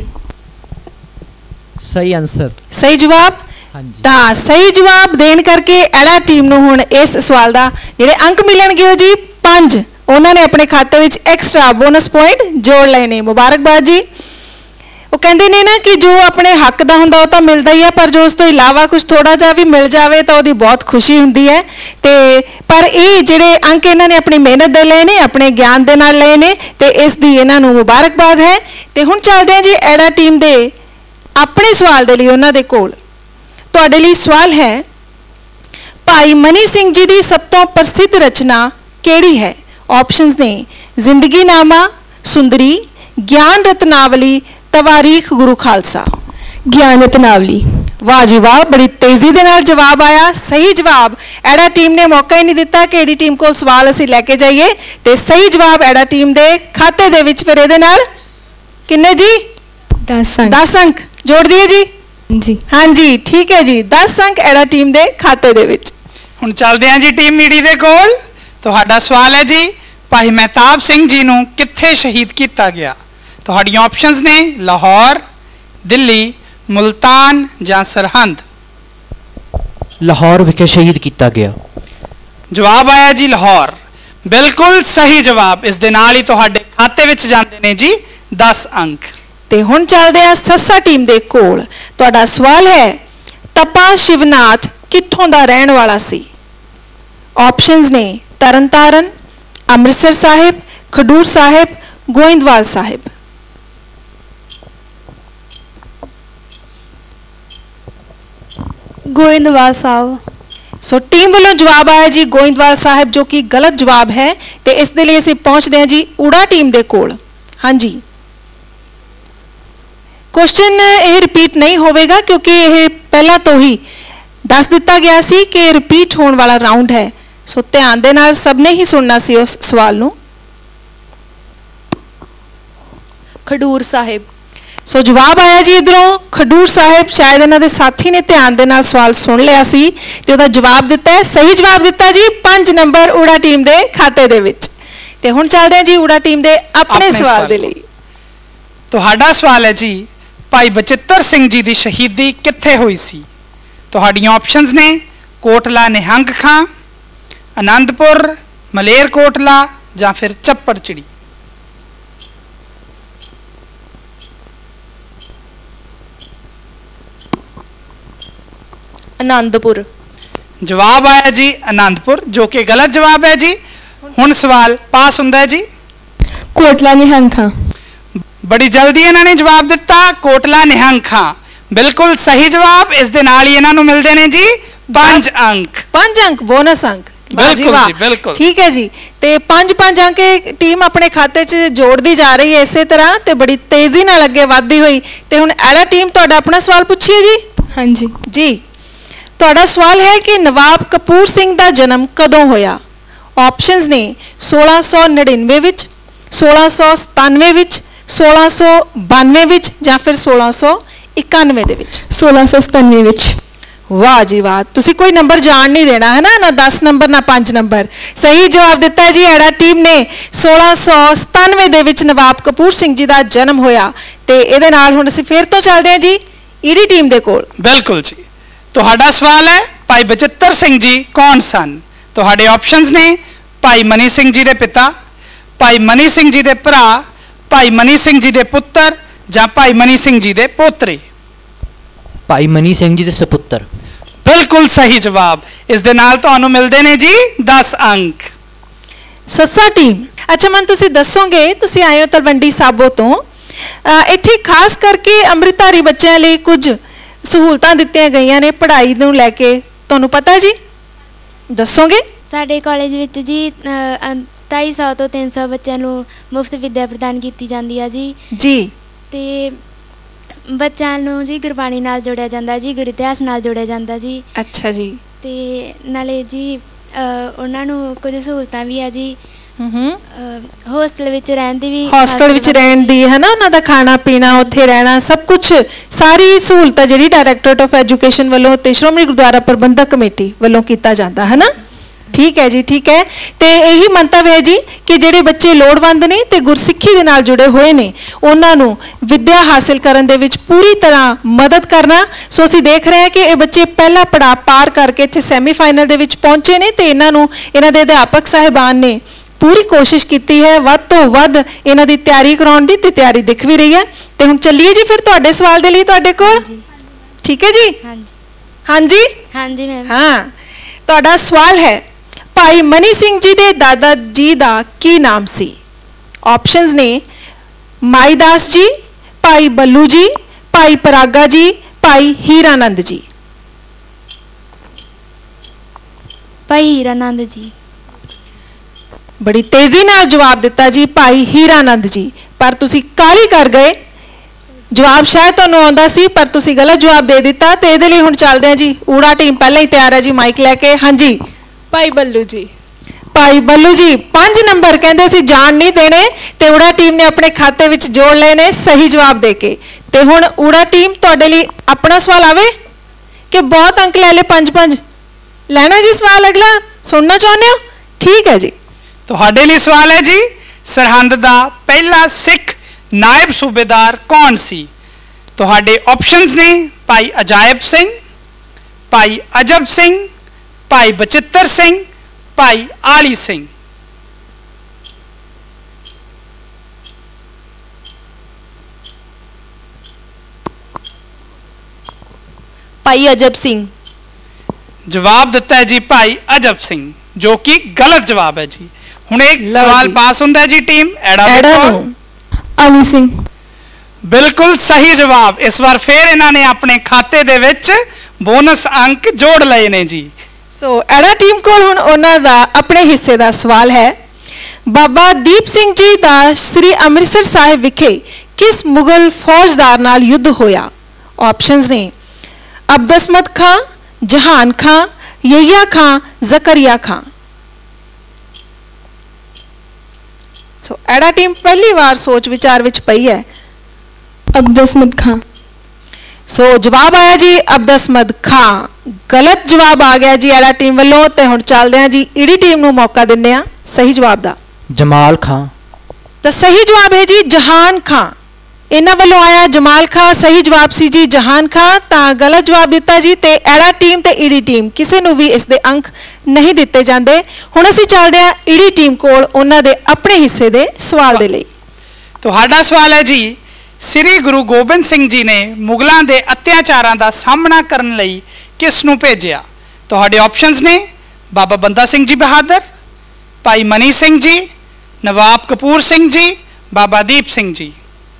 ਸਹੀ ਆਨਸਰ। ਸਹੀ ਜਵਾਬ। ਹਾਂਜੀ। ਤਾਂ ਸਹੀ ਜਵਾਬ ਦੇਣ ਕਰਕੇ ਐੜਾ ਟੀਮ ਨੂੰ ਹੁਣ ਇਸ ਸਵਾਲ ਦਾ ਜਿਹੜੇ ਅੰਕ ਮਿਲਣਗੇ ਉਹ ਜੀ ਪੰਜ। ਉਹਨਾਂ ਨੇ ਆਪਣੇ ਖਾਤੇ ਵਿੱਚ ਐਕਸਟਰਾ ਬੋਨਸ ਪੁਆਇੰਟ ਜੋੜ ਲਏ ਨੇ। ਮੁਬਾਰਕਬਾਦ ਜੀ। ਉਹ ਕਹਿੰਦੇ ਨੇ ਨਾ ਕਿ ਜੋ ਆਪਣੇ ਹੱਕ ਦਾ ਹੁੰਦਾ ਉਹ ਤਾਂ ਮਿਲਦਾ ਹੀ ਹੈ, ਪਰ ਜੋ ਉਸ ਤੋਂ ਇਲਾਵਾ ਕੁਝ ਥੋੜਾ ਜਿਹਾ ਵੀ ਮਿਲ ਜਾਵੇ ਤਾਂ ਉਹਦੀ ਬਹੁਤ ਖੁਸ਼ੀ ਹੁੰਦੀ ਹੈ। ਤੇ ਪਰ ਇਹ ਜਿਹੜੇ ਅੰਕ ਇਹਨਾਂ ਨੇ ਆਪਣੀ ਮਿਹਨਤ ਦੇ ਲਏ ਨੇ, ਆਪਣੇ ਗਿਆਨ ਦੇ ਨਾਲ ਲਏ ਨੇ, ਤੇ ਇਸ ਦੀ ਇਹਨਾਂ ਨੂੰ ਮੁਬਾਰਕਬਾਦ ਹੈ। ਤੇ ਹੁਣ ਚੱਲਦੇ ਹਾਂ ਜੀ ਐੜਾ ਟੀਮ ਦੇ ਆਪਣੇ ਸਵਾਲ ਦੇ ਲਈ। ਉਹਨਾਂ ਦੇ ਕੋਲ ਤੁਹਾਡੇ ਲਈ ਸਵਾਲ ਹੈ, ਭਾਈ ਮਨੀ ਸਿੰਘ ਜੀ ਦੀ ਸਭ ਤੋਂ ਪ੍ਰਸਿੱਧ ਰਚਨਾ ਕਿਹੜੀ ਹੈ? ਆਪਸ਼ਨਸ ਨੇ ਜ਼ਿੰਦਗੀਨਾਮਾ, ਸੁੰਦਰੀ, ਗਿਆਨ ਰਤਨਾਵਲੀ, ਤਵਾਰੀਖ ਗੁਰੂ ਖਾਲਸਾ। ਗਿਆਨ ਰਤਨਾਵਲੀ। ਵਾਹ ਜੀ ਵਾਹ, ਬੜੀ ਤੇਜ਼ੀ ਦੇ ਨਾਲ ਜਵਾਬ ਆਇਆ। ਸਹੀ ਜਵਾਬ। ਐੜਾ ਟੀਮ ਨੇ ਮੌਕਾ ਹੀ ਨਹੀਂ ਦਿੱਤਾ ਕਿ ਐਡੀ ਟੀਮ ਕੋਲ ਸਵਾਲ ਅਸੀਂ ਲੈ ਕੇ ਜਾਈਏ, ਤੇ ਸਹੀ ਜਵਾਬ ਐੜਾ ਟੀਮ ਦੇ ਖਾਤੇ ਦੇ ਵਿੱਚ। ਫਿਰ ਇਹਦੇ ਨਾਲ ਕਿੰਨੇ ਜੀ? ਦਸ ਅੰਕ। ਦਸ ਅੰਕ ਜੋੜ ਦਈਏ ਜੀ? ਜੀ ਹਾਂਜੀ ਠੀਕ ਹੈ ਜੀ, ਦਸ ਅੰਕ ਐੜਾ ਟੀਮ ਦੇ ਖਾਤੇ ਦੇ ਵਿੱਚ। ਹੁਣ ਚੱਲਦੇ ਹਾਂ ਜੀ ਟੀਮ ਮੀਡੀ ਦੇ ਕੋਲ। ਤੁਹਾਡਾ ਸਵਾਲ ਹੈ ਜੀ, ਭਾਈ ਮਹਿਤਾਬ ਸਿੰਘ ਜੀ ਨੂੰ ਕਿੱਥੇ ਸ਼ਹੀਦ ਕੀਤਾ ਗਿਆ? ਤੁਹਾਡੀਆਂ ਆਪਸ਼ਨਸ ਨੇ ਲਾਹੌਰ, ਦਿੱਲੀ, ਮੁਲਤਾਨ ਜਾਂ ਸਰਹੰਦ। ਲਾਹੌਰ ਵਿਖੇ ਸ਼ਹੀਦ ਕੀਤਾ ਗਿਆ। ਜਵਾਬ ਆਇਆ ਜੀ ਲਾਹੌਰ। ਬਿਲਕੁਲ ਸਹੀ ਜਵਾਬ। ਇਸ ਦੇ ਨਾਲ ਹੀ ਤੁਹਾਡੇ ਖਾਤੇ ਵਿੱਚ ਜਾਂਦੇ ਨੇ ਜੀ ਦਸ ਅੰਕ। ਤੇ ਹੁਣ ਚੱਲਦੇ ਆ ਸੱਸਾ ਟੀਮ ਦੇ ਕੋਲ। ਤੁਹਾਡਾ ਸਵਾਲ ਹੈ, ਤਪਾ ਸ਼ਿਵਨਾਥ ਕਿੱਥੋਂ ਦਾ ਰਹਿਣ ਵਾਲਾ ਸੀ? ਆਪਸ਼ਨਸ ਨੇ ਤਰਨਤਾਰਨ, ਅੰਮ੍ਰਿਤਸਰ ਸਾਹਿਬ, ਖਡੂਰ ਸਾਹਿਬ, ਗੋਇੰਦਵਾਲ ਸਾਹਿਬ। ਗੋਇੰਦਵਾਲ ਸਾਹਿਬ। ਸੋ ਟੀਮ ਵੱਲੋਂ ਜਵਾਬ ਆਇਆ ਜੀ ਗੋਇੰਦਵਾਲ ਸਾਹਿਬ, ਜੋ ਕਿ ਗਲਤ ਜਵਾਬ ਹੈ। ਤੇ ਇਸ ਦੇ ਲਈ ਅਸੀਂ ਪਹੁੰਚਦੇ ਹਾਂ ਜੀ ਊੜਾ ਟੀਮ ਦੇ ਕੋਲ। ਹਾਂਜੀ, ਕੁਐਸਚਨ ਇਹ ਰਿਪੀਟ ਨਹੀਂ ਹੋਵੇਗਾ ਕਿਉਂਕਿ ਇਹ ਪਹਿਲਾਂ ਤੋਂ ਹੀ ਦੱਸ ਦਿੱਤਾ ਗਿਆ ਸੀ ਕਿ ਇਹ ਰਿਪੀਟ ਹੋਣ ਵਾਲਾ ਰਾਉਂਡ ਹੈ। ਸੋ ਧਿਆਨ ਦੇ ਨਾਲ ਸਭ ਨੇ ਹੀ ਸੁਣਨਾ ਸੀ ਉਸ ਸਵਾਲ ਨੂੰ। ਖਡੂਰ ਸਾਹਿਬ। ਸੋ ਜਵਾਬ ਆਇਆ ਜੀ ਇਧਰੋਂ ਖਡੂਰ ਸਾਹਿਬ। ਸ਼ਾਇਦ ਇਹਨਾਂ ਦੇ ਸਾਥੀ ਨੇ ਧਿਆਨ ਦੇ ਨਾਲ ਸਵਾਲ ਸੁਣ ਲਿਆ ਸੀ ਤੇ ਉਹਦਾ ਜਵਾਬ ਦਿੱਤਾ ਹੈ। ਸਹੀ ਜਵਾਬ ਦਿੱਤਾ ਜੀ, ਪੰਜ ਨੰਬਰ ਊੜਾ ਟੀਮ ਦੇ ਖਾਤੇ ਦੇ ਵਿੱਚ। ਤੇ ਹੁਣ ਚੱਲਦੇ ਹਾਂ ਜੀ ਊੜਾ ਟੀਮ ਦੇ ਆਪਣੇ ਸਵਾਲ ਦੇ ਲਈ। ਤੁਹਾਡਾ ਸਵਾਲ ਹੈ ਜੀ, ਭਾਈ ਬਚਿੱਤਰ ਸਿੰਘ ਜੀ ਦੀ ਸ਼ਹੀਦੀ ਕਿੱਥੇ ਹੋਈ ਸੀ? ਤੁਹਾਡੀਆਂ ਆਪਸ਼ਨਸ ਨੇ ਕੋਟਲਾ ਨਿਹੰਗ ਖਾਂ, ਆਨੰਦਪੁਰ, ਮਲੇਰਕੋਟਲਾ ਜਾਂ ਫਿਰ ਚੱਪੜਚਿੜੀ। ਆਨੰਦਪੁਰ। ਜਵਾਬ ਆਇਆ ਜੀ ਆਨੰਦਪੁਰ, ਜੋ ਕਿ ਗਲਤ ਜਵਾਬ ਹੈ ਜੀ। ਹੁਣ ਸਵਾਲ ਪਾਸ ਹੁੰਦਾ ਹੈ ਜੀ। ਕੋਟਲਾ ਨਿਹੰਗ ਖਾਂ। ਬੜੀ ਜਲਦੀ ਇਹਨਾਂ ਨੇ ਜਵਾਬ ਦਿੱਤਾ, ਕੋਟਲਾ ਨਿਹੰਗ ਖਾਂ। ਬਿਲਕੁਲ ਸਹੀ ਜਵਾਬ। ਇਸ ਦੇ ਨਾਲ ਹੀ ਇਹਨਾਂ ਨੂੰ ਮਿਲਦੇ ਨੇ ਜੀ ਪੰਜ ਅੰਕ। ਪੰਜ ਅੰਕ ਬੋਨਸ ਅੰਕ। ਬਿਲਕੁਲ ਜੀ, ਬਿਲਕੁਲ ਠੀਕ ਹੈ ਜੀ। ਤੇ ਪੰਜ ਪੰਜ ਅੰਕ ਟੀਮ ਆਪਣੇ ਖਾਤੇ 'ਚ ਜੋੜਦੀ ਜਾ ਰਹੀ ਹੈ ਇਸੇ ਤਰ੍ਹਾਂ, ਤੇ ਬੜੀ ਤੇਜ਼ੀ ਨਾਲ ਅੱਗੇ ਵਧਦੀ ਹੋਈ। ਤੇ ਹੁਣ ਐੜਾ ਟੀਮ ਤੁਹਾਡਾ ਆਪਣਾ ਸਵਾਲ ਪੁੱਛੀਏ ਜੀ। ਹਾਂਜੀ ਜੀ, ਤੁਹਾਡਾ ਸਵਾਲ ਹੈ ਕਿ ਨਵਾਬ ਕਪੂਰ ਸਿੰਘ ਦਾ ਜਨਮ ਕਦੋਂ ਹੋਇਆ? ਆਪਸ਼ਨਸ ਨੇ ਸੋਲਾਂ ਸੌ ਨੜਿਨਵੇਂ ਵਿੱਚ, ਸੋਲਾਂ ਸੌ ਸਤਾਨਵੇਂ ਵਿੱਚ, ਸੋਲਾਂ ਸੌ ਬਾਨਵੇਂ ਵਿੱਚ ਜਾਂ ਫਿਰ ਸੋਲਾਂ ਸੌ ਇਕਾਨਵੇਂ ਦੇ ਵਿੱਚ। ਸੋਲਾਂ ਸੌ ਸਤਾਨਵੇਂ ਵਿੱਚ। ਵਾਹ ਜੀ ਵਾਹ, ਤੁਸੀਂ ਕੋਈ ਨੰਬਰ ਜਾਣ ਨਹੀਂ ਦੇਣਾ ਹੈ ਨਾ, ਨਾ ਦਸ ਨੰਬਰ ਨਾ ਪੰਜ ਨੰਬਰ। ਸਹੀ ਜਵਾਬ ਦਿੱਤਾ ਜੀ ਐੜਾ ਟੀਮ ਨੇ। ਸੋਲਾਂ ਸੌ ਸਤਾਨਵੇਂ ਦੇ ਵਿੱਚ ਨਵਾਬ ਕਪੂਰ ਸਿੰਘ ਜੀ ਦਾ ਜਨਮ ਹੋਇਆ। ਤੇ ਇਹਦੇ ਨਾਲ ਹੁਣ ਅਸੀਂ ਫੇਰ ਤੋਂ ਚੱਲਦੇ ਹਾਂ ਜੀ ਈਡੀ ਟੀਮ ਦੇ ਕੋਲ। ਬਿਲਕੁਲ ਜੀ। ਤੁਹਾਡਾ ਸਵਾਲ ਹੈ, ਭਾਈ ਬਚਿੱਤਰ ਸਿੰਘ ਜੀ ਕੌਣ ਸਨ? ਤੁਹਾਡੇ ਆਪਸ਼ਨਸ ਨੇ ਭਾਈ ਮਨੀ ਸਿੰਘ ਜੀ ਦੇ ਪਿਤਾ, ਭਾਈ ਮਨੀ ਸਿੰਘ ਜੀ ਦੇ ਭਰਾ, ਭਾਈ ਮਨੀ ਸਿੰਘ ਜੀ ਦੇ ਪੁੱਤਰ ਜਾਂ ਭਾਈ ਮਨੀ ਸਿੰਘ ਜੀ ਦੇ ਪੋਤਰੇ। ਭਾਈ ਮਨੀ ਸਿੰਘ ਜੀ ਦੇ ਸੁਪੁੱਤਰ। ਬਿਲਕੁਲ ਸਹੀ ਜਵਾਬ। ਇਸ ਦੇ ਨਾਲ ਤੁਹਾਨੂੰ ਮਿਲਦੇ ਨੇ ਜੀ ਦਸ ਅੰਕ। ਸੱਸਾ ਟੀਮ, ਅੱਛਾ ਮਨ ਤੁਸੀਂ ਦੱਸੋਗੇ, ਤੁਸੀਂ ਆਏ ਹੋ ਤਲਵੰਡੀ ਸਾਬੋ ਤੋਂ, ਇੱਥੇ ਖਾਸ ਕਰਕੇ ਅੰਮ੍ਰਿਤਧਾਰੀ ਬੱਚਿਆਂ ਲਈ ਕੁਝ ਸਹੂਲਤਾਂ ਦਿੱਤੀਆਂ ਗਈਆਂ ਨੇ ਪੜ੍ਹਾਈ ਨੂੰ ਲੈ ਕੇ, ਤੁਹਾਨੂੰ ਪਤਾ ਜੀ? ਦੱਸੋਗੇ? ਸਾਡੇ ਕਾਲਜ ਵਿੱਚ ਜੀ ਢਾਈ ਸੌ ਤੋਂ ਤਿੰਨ ਸੌ ਬੱਚਿਆਂ ਨੂੰ ਮੁਫਤ ਵਿੱਦਿਆ ਪ੍ਰਦਾਨ ਕੀਤੀ ਜਾਂਦੀ ਆ ਜੀ। ਜੀ। ਤੇ ਬੱਚਿਆਂ ਨੂੰ ਜੀ ਗੁਰਬਾਣੀ ਨਾਲ ਜੋੜਿਆ ਜਾਂਦਾ ਜੀ, ਗੁਰੂ ਇਤਿਹਾਸ ਨਾਲ ਜੋੜਿਆ ਜਾਂਦਾ ਜੀ। ਅੱਛਾ ਜੀ। ਤੇ ਨਾਲੇ ਜੀ ਉਹਨਾਂ ਨੂੰ ਕੁਝ ਸਹੂਲਤਾਂ ਵੀ ਆ ਜੀ। ਹੋਸਟਲ ਵਿੱਚ ਰਹਿਣ ਦੀ ਵੀ, ਹੋਸਟਲ ਵਿੱਚ ਰਹਿਣ ਦੀ ਹੈ ਨਾ, ਉਹਨਾਂ ਦਾ ਖਾਣਾ ਪੀਣਾ, ਉੱਥੇ ਰਹਿਣਾ, ਸਭ ਕੁਝ ਸਾਰੀ ਸਹੂਲਤਾਂ ਜਿਹੜੀ ਡਾਇਰੈਕਟੋਰੇਟ ਆਫ ਐਜੂਕੇਸ਼ਨ ਵੱਲੋਂ ਤੇ ਸ਼੍ਰੋਮਣੀ ਗੁਰਦੁਆਰਾ ਪ੍ਰਬੰਧਕ ਕਮੇਟੀ ਵੱਲੋਂ ਕੀਤਾ ਜਾਂਦਾ ਹੈ ਨਾ। ठीक है जी, ठीक है। तो यही मंतव है जी कि ਜਿਹੜੇ ਬੱਚੇ ਲੋੜਵੰਦ ਨੇ ਤੇ ਗੁਰਸਿੱਖੀ ਦੇ ਨਾਲ ਜੁੜੇ ਹੋਏ ਨੇ ਉਹਨਾਂ ਨੂੰ ਵਿੱਦਿਆ ਹਾਸਲ ਕਰਨ ਦੇ ਵਿੱਚ ਪੂਰੀ ਤਰ੍ਹਾਂ ਮਦਦ ਕਰਨਾ। ਸੋ ਅਸੀਂ ਦੇਖ ਰਹੇ ਹਾਂ ਕਿ ਇਹ ਬੱਚੇ ਪਹਿਲਾ ਪੜਾਅ ਪਾਰ ਕਰਕੇ ਇੱਥੇ ਸੈਮੀਫਾਈਨਲ ਦੇ ਵਿੱਚ ਪਹੁੰਚੇ ਨੇ ਤੇ ਇਹਨਾਂ ਨੂੰ ਇਹਨਾਂ ਦੇ ਅਧਿਆਪਕ ਸਾਹਿਬਾਨ ਨੇ ਪੂਰੀ ਕੋਸ਼ਿਸ਼ ਕੀਤੀ ਹੈ ਵੱਧ ਤੋਂ ਵੱਧ ਇਹਨਾਂ ਦੀ ਤਿਆਰੀ ਕਰਾਉਣ ਦੀ ਤੇ ਤਿਆਰੀ ਦਿਖ ਵੀ ਰਹੀ ਹੈ। ਤੇ ਹੁਣ ਚੱਲੀਏ ਜੀ ਫਿਰ ਤੁਹਾਡੇ ਸਵਾਲ ਦੇ ਲਈ ਤੁਹਾਡੇ ਕੋਲ। ਠੀਕ ਹੈ ਜੀ? ਹਾਂਜੀ ਹਾਂਜੀ ਹਾਂਜੀ ਮੈਮ। ਹਾਂ, ਤੁਹਾਡਾ ਸਵਾਲ ਹੈ ਭਾਈ ਮਨੀ ਸਿੰਘ ਜੀ ਦੇ ਦਾਦਾ ਜੀ ਦਾ ਕੀ ਨਾਮ ਸੀ? ਆਪਸ਼ਨਸ ਨੇ ਮਾਈ ਦਾਸ ਜੀ, ਭਾਈ ਬੱਲੂ ਜੀ, ਭਾਈ ਪਰਾਗਾ ਜੀ, ਭਾਈ ਹੀਰਾਨੰਦ ਜੀ। ਭਾਈ ਹੀਰਾਨੰਦ ਜੀ। ਬੜੀ ਤੇਜ਼ੀ ਨਾਲ ਜਵਾਬ ਦਿੱਤਾ ਜੀ ਭਾਈ ਹੀਰਾਨੰਦ ਜੀ, ਪਰ ਤੁਸੀਂ ਕਾਹਲੀ ਕਰ ਗਏ। ਜਵਾਬ ਸ਼ਾਇਦ ਤੁਹਾਨੂੰ ਆਉਂਦਾ ਸੀ ਪਰ ਤੁਸੀਂ ਗਲਤ ਜਵਾਬ ਦੇ ਦਿੱਤਾ। ਤੇ ਇਹਦੇ ਲਈ ਹੁਣ ਚੱਲਦੇ ਹਾਂ ਜੀ, ਊੜਾ ਟੀਮ ਪਹਿਲਾਂ ਹੀ ਤਿਆਰ ਹੈ ਜੀ ਮਾਈਕ ਲੈ ਕੇ। ਹਾਂਜੀ ਭਾਈ ਬੱਲੂ ਜੀ। ਭਾਈ ਬੱਲੂ ਜੀ ਪੰਜ ਨੰਬਰ ਕਹਿੰਦੇ ਸੀ ਜਾਣ ਨਹੀਂ ਦੇਣੇ ਤੇ ਊੜਾ ਟੀਮ ਨੇ ਆਪਣੇ ਖਾਤੇ ਵਿੱਚ ਜੋੜ ਲਏ ਨੇ ਸਹੀ ਜਵਾਬ ਦੇ ਕੇ। ਤੇ ਹੁਣ ਊੜਾ ਟੀਮ ਤੁਹਾਡੇ ਲਈ ਆਪਣਾ ਸਵਾਲ ਆਵੇ ਕਿ ਬਹੁਤ ਅੰਕ ਲੈ ਲੈ? ਪੰਜ ਪੰਜ ਲੈਣਾ ਜੀ ਸਵਾਲ ਅਗਲਾ, ਸੁਣਨਾ ਚਾਹੁੰਦੇ ਹੋ? ਠੀਕ ਹੈ ਜੀ। ਤੁਹਾਡੇ ਲਈ ਸਵਾਲ ਹੈ ਜੀ, ਸਰਹੰਦ ਦਾ ਪਹਿਲਾ ਸਿੱਖ ਨਾਇਬ ਸੂਬੇਦਾਰ ਕੌਣ ਸੀ? ਤੁਹਾਡੇ ਆਪਸ਼ਨਸ ਨੇ ਭਾਈ ਅਜਾਇਬ ਸਿੰਘ, ਭਾਈ ਅਜਬ ਸਿੰਘ, ਭਾਈ ਬਚਿੱਤਰ ਸਿੰਘ, ਭਾਈ ਆਲੀ ਸਿੰਘ। ਭਾਈ ਅਜਬ ਸਿੰਘ। ਜਵਾਬ ਦਿੱਤਾ ਹੈ ਜੀ ਭਾਈ ਅਜਬ ਸਿੰਘ, ਜੋ ਕਿ ਗਲਤ ਜਵਾਬ ਹੈ ਜੀ। ਹੁਣ ਇੱਕ ਸਵਾਲ ਪਾਸ ਹੁੰਦਾ ਹੈ ਜੀ ਟੀਮ ਐੜਾ ਨੂੰ। ਆਲੀ ਸਿੰਘ। ਬਿਲਕੁਲ ਸਹੀ ਜਵਾਬ। ਇਸ ਵਾਰ ਫੇਰ ਇਹਨਾਂ ਨੇ ਆਪਣੇ ਖਾਤੇ ਦੇ ਵਿੱਚ ਬੋਨਸ ਅੰਕ ਜੋੜ ਲਏ ਨੇ ਜੀ। ਸੋ ਐੜਾ ਟੀਮ ਕੋਲ ਹੁਣ ਉਹਨਾਂ ਦਾ ਆਪਣੇ ਹਿੱਸੇ ਦਾ ਸਵਾਲ ਹੈ। ਬਾਬਾ ਦੀਪ ਸਿੰਘ ਜੀ ਦਾ ਸ੍ਰੀ ਅੰਮ੍ਰਿਤਸਰ ਸਾਹਿਬ ਵਿਖੇ ਕਿਸ ਮੁਗਲ ਫੌਜਦਾਰ ਨਾਲ ਯੁੱਧ ਹੋਇਆ? ਆਪਸ਼ਨਸ ਨੇ ਅਬਦਸਮਤ ਖਾਂ, ਜਹਾਨ ਖਾਂ, ਯਹੀਆ ਖਾਂ, ਜ਼ਕਰੀਆ ਖਾਂ। ਸੋ ਐੜਾ ਟੀਮ ਪਹਿਲੀ ਵਾਰ ਸੋਚ ਵਿਚਾਰ ਵਿੱਚ ਪਈ ਹੈ। ਅਬਦਸਮਤ ਖਾਂ। ਸੋ ਜਵਾਬ ਆਇਆ ਜੀ ਅਬਦਸਮਤ ਖਾਂ, ਗਲਤ ਜਵਾਬ ਆ ਗਿਆ ਜੀ ਐੜਾ ਟੀਮ ਵੱਲੋਂ। ਤੇ ਹੁਣ ਚੱਲਦੇ ਹਾਂ ਜੀ ਈਡੀ ਟੀਮ ਨੂੰ ਮੌਕਾ ਦਿੰਦੇ ਹਾਂ ਸਹੀ ਜਵਾਬ ਦਾ। ਜਮਾਲ ਖਾਂ। ਤਾਂ ਸਹੀ ਜਵਾਬ ਹੈ ਜੀ ਜਹਾਨ ਖਾਂ। ਇਹਨਾਂ ਵੱਲੋਂ ਆਇਆ ਜਮਾਲ ਖਾਂ, ਸਹੀ ਜਵਾਬ ਸੀ ਜੀ ਜਹਾਨ ਖਾਂ। ਤਾਂ ਗਲਤ ਜਵਾਬ ਦਿੱਤਾ ਜੀ ਤੇ ਐੜਾ ਟੀਮ ਤੇ ਈਡੀ ਟੀਮ ਕਿਸੇ ਨੂੰ ਵੀ ਇਸ ਦੇ ਅੰਕ ਨਹੀਂ ਦਿੱਤੇ ਜਾਂਦੇ। ਹੁਣ ਅਸੀਂ ਚੱਲਦੇ ਹਾਂ ਈਡੀ ਟੀਮ ਕੋਲ ਉਹਨਾਂ ਦੇ ਆਪਣੇ ਹਿੱਸੇ ਦੇ ਸਵਾਲ ਦੇ ਲਈ। ਤੁਹਾਡਾ ਸਵਾਲ ਹੈ ਜੀ, ਸ੍ਰੀ ਗੁਰੂ ਗੋਬਿੰਦ ਸਿੰਘ ਜੀ ਨੇ ਮੁਗਲਾਂ ਦੇ ਅਤਿਆਚਾਰਾਂ ਦਾ ਸਾਹਮਣਾ ਕਰਨ ਲਈ ਕਿਸ ਨੂੰ ਭੇਜਿਆ? ਤੁਹਾਡੇ ਆਪਸ਼ਨਸ ਨੇ ਬਾਬਾ ਬੰਦਾ ਸਿੰਘ ਜੀ ਬਹਾਦਰ, ਭਾਈ ਮਨੀ ਸਿੰਘ ਜੀ, ਨਵਾਬ ਕਪੂਰ ਸਿੰਘ ਜੀ, ਬਾਬਾ ਦੀਪ ਸਿੰਘ ਜੀ।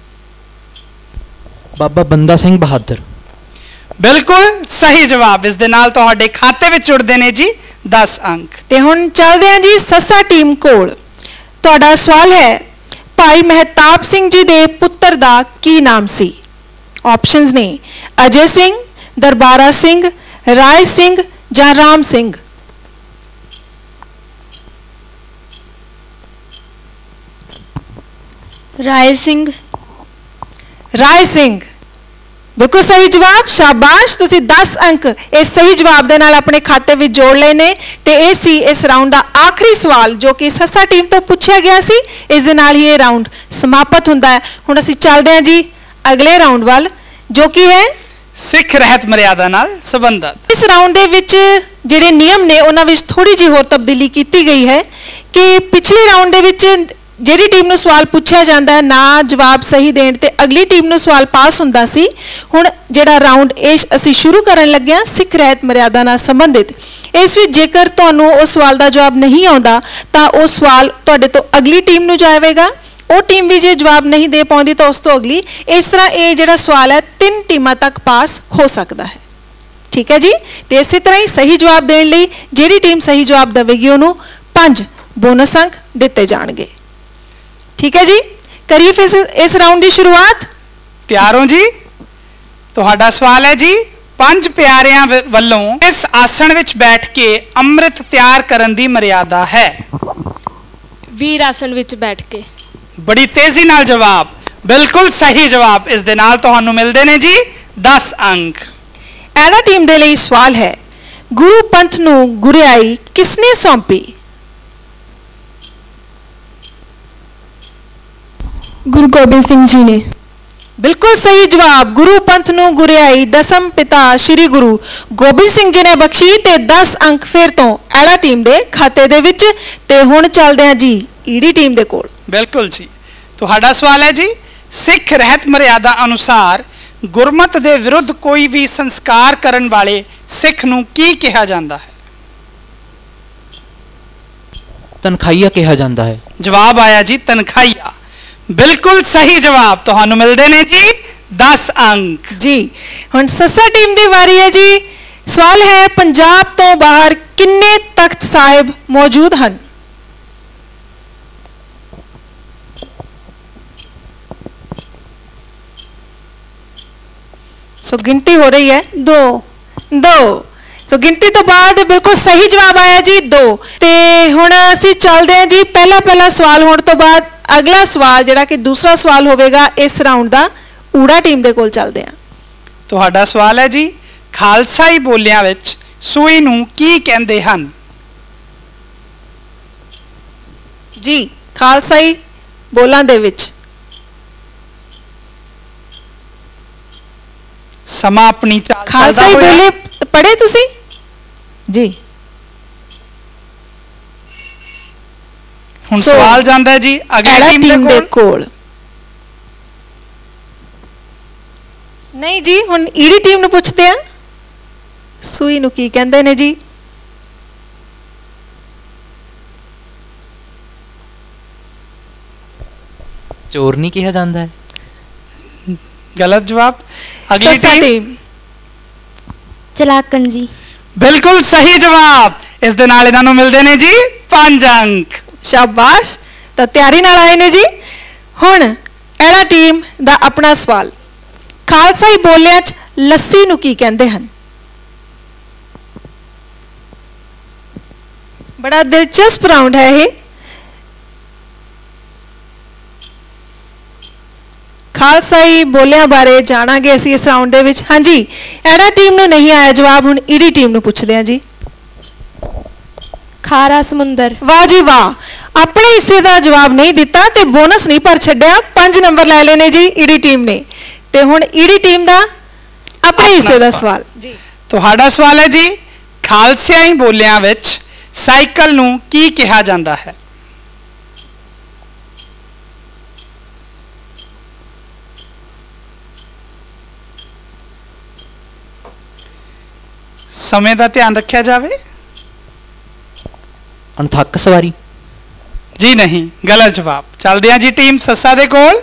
ਬਾਬਾ ਬੰਦਾ ਸਿੰਘ ਬਹਾਦਰ। ਬਿਲਕੁਲ ਸਹੀ ਜਵਾਬ। ਇਸ ਦੇ ਨਾਲ ਤੁਹਾਡੇ ਖਾਤੇ ਵਿੱਚ ਜੁੜਦੇ ਨੇ ਜੀ ਦਸ ਅੰਕ। ਤੇ ਹੁਣ ਚੱਲਦੇ ਹਾਂ ਜੀ ਸੱਸਾ ਟੀਮ ਕੋਲ। ਤੁਹਾਡਾ ਸਵਾਲ ਹੈ ਭਾਈ ਮਹਿਤਾਬ ਸਿੰਘ ਜੀ ਦੇ ਪੁੱਤਰ ਦਾ ਕੀ ਨਾਮ ਸੀ? ਆਪਸ਼ਨਸ ਨੇ ਅਜੇ ਸਿੰਘ, ਦਰਬਾਰਾ ਸਿੰਘ, ਰਾਏ ਸਿੰਘ ਜਾਂ ਰਾਮ ਸਿੰਘ। ਰਾਏ ਸਿੰਘ। ਰਾਏ ਸਿੰਘ ਬਿਲਕੁਲ ਸਹੀ ਜਵਾਬ। ਸ਼ਾਬਾਸ਼, ਤੁਸੀਂ ਦਸ ਅੰਕ ਇਸ ਸਹੀ ਜਵਾਬ ਦੇ ਨਾਲ ਆਪਣੇ ਖਾਤੇ ਵਿੱਚ ਜੋੜ ਲਏ ਨੇ। ਤੇ ਇਹ ਸੀ ਇਸ ਰਾਉਂਡ ਦਾ ਆਖਰੀ ਸਵਾਲ ਜੋ ਕਿ ਸੱਸਾ ਟੀਮ ਤੋਂ ਪੁੱਛਿਆ ਗਿਆ ਸੀ। ਇਸ ਦੇ ਨਾਲ ਹੀ ਇਹ ਰਾਉਂਡ ਸਮਾਪਤ ਹੁੰਦਾ ਹੈ। ਹੁਣ ਅਸੀਂ ਚੱਲਦੇ ਹਾਂ ਜੀ ਅਗਲੇ ਰਾਉਂਡ ਵੱਲ ਜੋ ਕਿ ਹੈ ਸਿੱਖ ਰਹਿਤ ਮਰਿਆਦਾ ਨਾਲ ਸੰਬੰਧਿਤ। ਇਸ ਰਾਉਂਡ ਦੇ ਵਿੱਚ ਜਿਹੜੇ ਨਿਯਮ ਨੇ ਉਹਨਾਂ ਵਿੱਚ ਥੋੜੀ ਜਿਹੀ ਹੋਰ ਤਬਦੀਲੀ ਕੀਤੀ ਗਈ ਹੈ ਕਿ ਪਿਛਲੇ ਰਾਉਂਡ ਦੇ ਵਿੱਚ ਜਿਹੜੀ ਟੀਮ ਨੂੰ ਸਵਾਲ ਪੁੱਛਿਆ ਜਾਂਦਾ ਨਾ ਜਵਾਬ ਸਹੀ ਦੇਣ ਤੇ ਅਗਲੀ ਟੀਮ ਨੂੰ ਸਵਾਲ ਪਾਸ ਹੁੰਦਾ ਸੀ। ਹੁਣ ਜਿਹੜਾ ਰਾਉਂਡ ਇਹ ਅਸੀਂ ਸ਼ੁਰੂ ਕਰਨ ਲੱਗੇ ਹਾਂ ਸਿੱਖ ਰਹਿਤ ਮਰਿਆਦਾ ਨਾਲ ਸੰਬੰਧਿਤ, ਇਸ ਵਿੱਚ ਜੇਕਰ ਤੁਹਾਨੂੰ ਉਸ ਸਵਾਲ ਦਾ ਜਵਾਬ ਨਹੀਂ ਆਉਂਦਾ ਤਾਂ ਉਹ ਸਵਾਲ ਤੁਹਾਡੇ ਤੋਂ ਅਗਲੀ ਟੀਮ ਨੂੰ ਜਾਵੇਗਾ। ਉਹ ਟੀਮ ਵੀ ਜੇ ਜਵਾਬ ਨਹੀਂ ਦੇ ਪਾਉਂਦੀ ਤਾਂ ਉਸ ਤੋਂ ਅਗਲੀ। ਇਸ ਤਰ੍ਹਾਂ ਇਹ ਜਿਹੜਾ ਸਵਾਲ ਹੈ ਤਿੰਨ ਟੀਮਾਂ ਤੱਕ ਪਾਸ ਹੋ ਸਕਦਾ ਹੈ। ਠੀਕ ਹੈ ਜੀ। ਤੇ ਇਸੇ ਤਰ੍ਹਾਂ ਹੀ ਸਹੀ ਜਵਾਬ ਦੇਣ ਲਈ ਜਿਹੜੀ ਟੀਮ ਸਹੀ ਜਵਾਬ ਦੇਵੇਗੀ ਉਹਨੂੰ ਪੰਜ ਬੋਨਸ ਅੰਕ ਦਿੱਤੇ ਜਾਣਗੇ। ਠੀਕ ਹੈ ਜੀ। ਕਰੀਏ ਫਿਰ ਇਸ ਰਾਉਂਡ ਦੀ ਸ਼ੁਰੂਆਤ। ਤਿਆਰ ਹੋ ਜੀ? ਤੁਹਾਡਾ ਸਵਾਲ ਹੈ ਜੀ, ਪੰਜ ਪਿਆਰਿਆਂ ਵੱਲੋਂ ਇਸ ਆਸਣ ਵਿੱਚ ਬੈਠ ਕੇ ਅੰਮ੍ਰਿਤ ਤਿਆਰ ਕਰਨ ਦੀ ਮਰਿਆਦਾ ਹੈ? ਵੀਰ ਆਸਣ ਵਿੱਚ ਬੈਠ ਕੇ। ਬੜੀ ਤੇਜ਼ੀ ਨਾਲ ਜਵਾਬ, ਬਿਲਕੁਲ ਸਹੀ ਜਵਾਬ। ਇਸ ਦੇ ਨਾਲ ਤੁਹਾਨੂੰ ਮਿਲਦੇ ਨੇ ਜੀ ਦਸ ਅੰਕ। ਐਡਾ ਟੀਮ ਦੇ ਲਈ ਸਵਾਲ ਹੈ ਗੁਰੂ ਪੰਥ ਨੂੰ ਗੁਰਿਆਈ ਕਿਸਨੇ ਸੌਂਪੀ? ਗੁਰੂ ਗੋਬਿੰਦ ਸਿੰਘ ਜੀ ਨੇ। ਬਿਲਕੁਲ ਸਹੀ ਜਵਾਬ। ਗੁਰੂ ਪੰਥ ਨੂੰ ਗੁਰਿਆਈ ਦਸਮ ਪਿਤਾ ਸ੍ਰੀ ਗੁਰੂ ਗੋਬਿੰਦ ਸਿੰਘ ਜੀ ਨੇ ਬਖਸ਼ੀ ਤੇ ਦਸ ਅੰਕ ਫਿਰ ਤੋਂ ਐੜਾ ਟੀਮ ਦੇ ਖਾਤੇ ਦੇ ਵਿੱਚ। ਤੇ ਹੁਣ ਚੱਲਦੇ ਹਾਂ ਜੀ ਈਡੀ ਟੀਮ ਦੇ ਕੋਲ। ਬਿਲਕੁਲ ਜੀ, ਤੁਹਾਡਾ ਸਵਾਲ ਹੈ ਜੀ, ਸਿੱਖ ਰਹਿਤ ਮਰਿਆਦਾ ਅਨੁਸਾਰ ਗੁਰਮਤ ਦੇ ਵਿਰੁੱਧ ਕੋਈ ਵੀ ਸੰਸਕਾਰ ਕਰਨ ਵਾਲੇ ਸਿੱਖ ਨੂੰ ਕੀ ਕਿਹਾ ਜਾਂਦਾ ਹੈ? ਤਨਖਾਹੀਆ ਕਿਹਾ ਜਾਂਦਾ ਹੈ। ਜਵਾਬ ਆਇਆ ਜੀ ਤਨਖਾਹੀਆ। ਬਿਲਕੁਲ ਸਹੀ ਜਵਾਬ। ਤੁਹਾਨੂੰ ਮਿਲਦੇ ਨੇ ਜੀ ਦਸ ਅੰਕ। ਜੀ ਹੁਣ ਸੱਸਾ ਟੀਮ ਦੀ ਵਾਰੀ ਹੈ ਜੀ। ਸਵਾਲ ਹੈ, ਪੰਜਾਬ ਤੋਂ ਬਾਹਰ ਕਿੰਨੇ ਤਖਤ ਸਾਹਿਬ ਮੌਜੂਦ ਹਨ? ਸੋ ਗਿਣਤੀ ਹੋ ਰਹੀ ਹੈ दो ਦੋ। ਸੋ ਗਿਣਤੀ ਤੋਂ ਬਾਅਦ ਬਿਲਕੁਲ ਸਹੀ ਜਵਾਬ ਆਇਆ ਜੀ ਦੋ। ਤੇ ਹੁਣ ਅਸੀਂ ਚੱਲਦੇ ਹਾਂ ਜੀ ਪਹਿਲਾ ਪਹਿਲਾ ਸਵਾਲ ਹੋਣ ਤੋਂ ਬਾਅਦ ਅਗਲਾ ਸਵਾਲ ਜਿਹੜਾ ਕਿ ਦੂਸਰਾ ਸਵਾਲ ਹੋਵੇਗਾ ਇਸ ਰਾਊਂਡ ਦਾ, ਊੜਾ ਟੀਮ ਦੇ ਕੋਲ ਚੱਲਦੇ ਹਾਂ। ਤੁਹਾਡਾ ਸਵਾਲ ਹੈ ਜੀ, ਖਾਲਸਾਈ ਬੋਲਿਆਂ ਵਿੱਚ ਸੂਈ ਨੂੰ ਕੀ ਕਹਿੰਦੇ ਹਨ? ਜੀ ਖਾਲਸਾਈ ਬੋਲਾਂ ਦੇ ਵਿੱਚ ਸਮਾਂ ਆਪਣੀ ਚਾਲ ਖਾਲਸਾਈ ਬੋਲੇ ਪੜ੍ਹੇ ਤੁਸੀਂ ਜੀ। ਹੁਣ ਸਵਾਲ ਜਾਂਦਾ ਹੈ ਜੀ ਅਗਲੀ ਟੀਮ ਦੇ ਕੋਲ। ਨਹੀਂ ਜੀ, ਹੁਣ ਈਡੀ ਟੀਮ ਨੂੰ ਪੁੱਛਦੇ ਆ ਸੂਈ ਨੂੰ ਕੀ ਕਹਿੰਦੇ ਨੇ ਜੀ। ਚੋਰ ਨਹੀਂ ਕਿਹਾ ਜਾਂਦਾ ਹੈ। ਗਲਤ ਜਵਾਬ। ਅਗਲੀ ਟੀਮ ਚਲਾਕਣ ਜੀ। ਬਿਲਕੁਲ ਸਹੀ ਜਵਾਬ। ਇਸ ਦੇ ਨਾਲ ਇਹਨਾਂ ਨੂੰ ਮਿਲਦੇ ਨੇ ਜੀ ਪੰਜ ਅੰਕ। ਸ਼ਾਬਾਸ਼, ਤਾਂ ਤਿਆਰੀ ਨਾਲ ਆਏ ਨੇ ਜੀ। ਹੁਣ ਐੜਾ ਟੀਮ ਦਾ ਆਪਣਾ ਸਵਾਲ, ਖਾਲਸਾਈ ਬੋਲਿਆਂ 'ਚ ਲੱਸੀ ਨੂੰ ਕੀ ਕਹਿੰਦੇ ਹਨ? ਬੜਾ ਦਿਲਚਸਪ ਰਾਊਂਡ ਹੈ ਇਹ। ਖਾਲਸਾਈ ਬੋਲਿਆਂ ਬਾਰੇ ਜਾਣਾਂਗੇ ਅਸੀਂ ਇਸ ਰਾਊਂਡ ਦੇ ਵਿੱਚ। ਹਾਂਜੀ, ਐੜਾ ਟੀਮ ਨੂੰ ਨਹੀਂ ਆਇਆ ਜਵਾਬ, ਹੁਣ ਈਡੀ ਟੀਮ ਨੂੰ ਪੁੱਛਦੇ ਹਾਂ ਜੀ। ਖਾਰਾ ਸਮੁੰਦਰ। ਵਾਹ ਜੀ ਵਾਹ, ਆਪਣੇ ਹਿੱਸੇ ਦਾ ਜਵਾਬ ਨਹੀਂ ਦਿੱਤਾ ਤੇ ਬੋਨਸ ਨਹੀਂ ਭਰ ਛੱਡਿਆ, ਪੰਜ ਨੰਬਰ ਲੈ ਲਏ ਨੇ ਜੀ ਈਡੀ ਟੀਮ ਨੇ। ਤੇ ਹੁਣ ਈਡੀ ਟੀਮ ਦਾ ਆਪਣੇ ਹਿੱਸੇ ਦਾ ਸਵਾਲ ਜੀ। ਤੁਹਾਡਾ ਸਵਾਲ ਹੈ ਜੀ, ਖਾਲਸਾਈ ਬੋਲਿਆਂ ਵਿੱਚ ਸਾਈਕਲ ਨੂੰ ਕੀ ਕਿਹਾ ਜਾਂਦਾ ਹੈ? ਸਮੇਂ ਦਾ ਧਿਆਨ ਰੱਖਿਆ ਜਾਵੇ। ਅਣਥੱਕ ਸਵਾਰੀ। ਜੀ ਨਹੀਂ, ਗਲਤ ਜਵਾਬ। ਚੱਲਦੇ ਹਾਂ ਜੀ ਟੀਮ ਸੱਸਾ ਦੇ ਕੋਲ।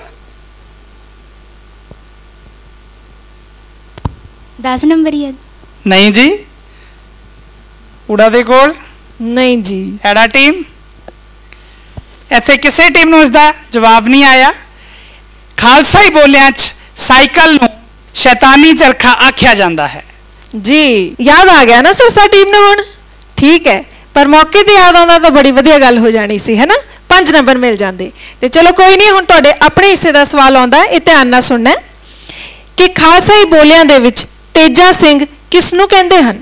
ਦਸ ਨੰਬਰ ਹੀ ਹੈ। ਨਹੀਂ ਜੀ। ਊੜਾ ਦੇ ਕੋਲ। ਨਹੀਂ ਜੀ। ਐੜਾ ਟੀਮ। ਇੱਥੇ ਕਿਸੇ ਟੀਮ ਨੂੰ ਇਸ ਦਾ ਜਵਾਬ ਨਹੀਂ ਆਇਆ। ਖਾਲਸਾਈ ਬੋਲਿਆਂ 'ਚ ਸਾਈਕਲ ਨੂੰ ਸ਼ੈਤਾਨੀ ਚਰਖਾ ਆਖਿਆ ਜਾਂਦਾ ਹੈ। ਜੀ ਯਾਦ ਆ ਗਿਆ ਨਾ ਸਰਸਾ ਟੀਮ ਨੂੰ ਹੁਣ। ਠੀਕ ਹੈ, ਪਰ ਮੌਕੇ ਤੇ ਯਾਦ ਆਉਂਦਾ ਤਾਂ ਬੜੀ ਵਧੀਆ ਗੱਲ ਹੋ ਜਾਣੀ ਸੀ, ਹੈ ਨਾ, ਪੰਜ ਨੰਬਰ ਮਿਲ ਜਾਂਦੇ। ਤੇ ਚਲੋ ਕੋਈ ਨਹੀਂ, ਹੁਣ ਤੁਹਾਡੇ ਆਪਣੇ ਹਿੱਸੇ ਦਾ ਸਵਾਲ ਆਉਂਦਾ, ਇਹ ਧਿਆਨ ਨਾਲ ਸੁਣਨਾ ਕਿ ਖਾਲਸਾਈ ਬੋਲਿਆਂ ਦੇ ਵਿੱਚ ਤੇਜਾ ਸਿੰਘ ਕਿਸ ਨੂੰ ਕਹਿੰਦੇ ਹਨ?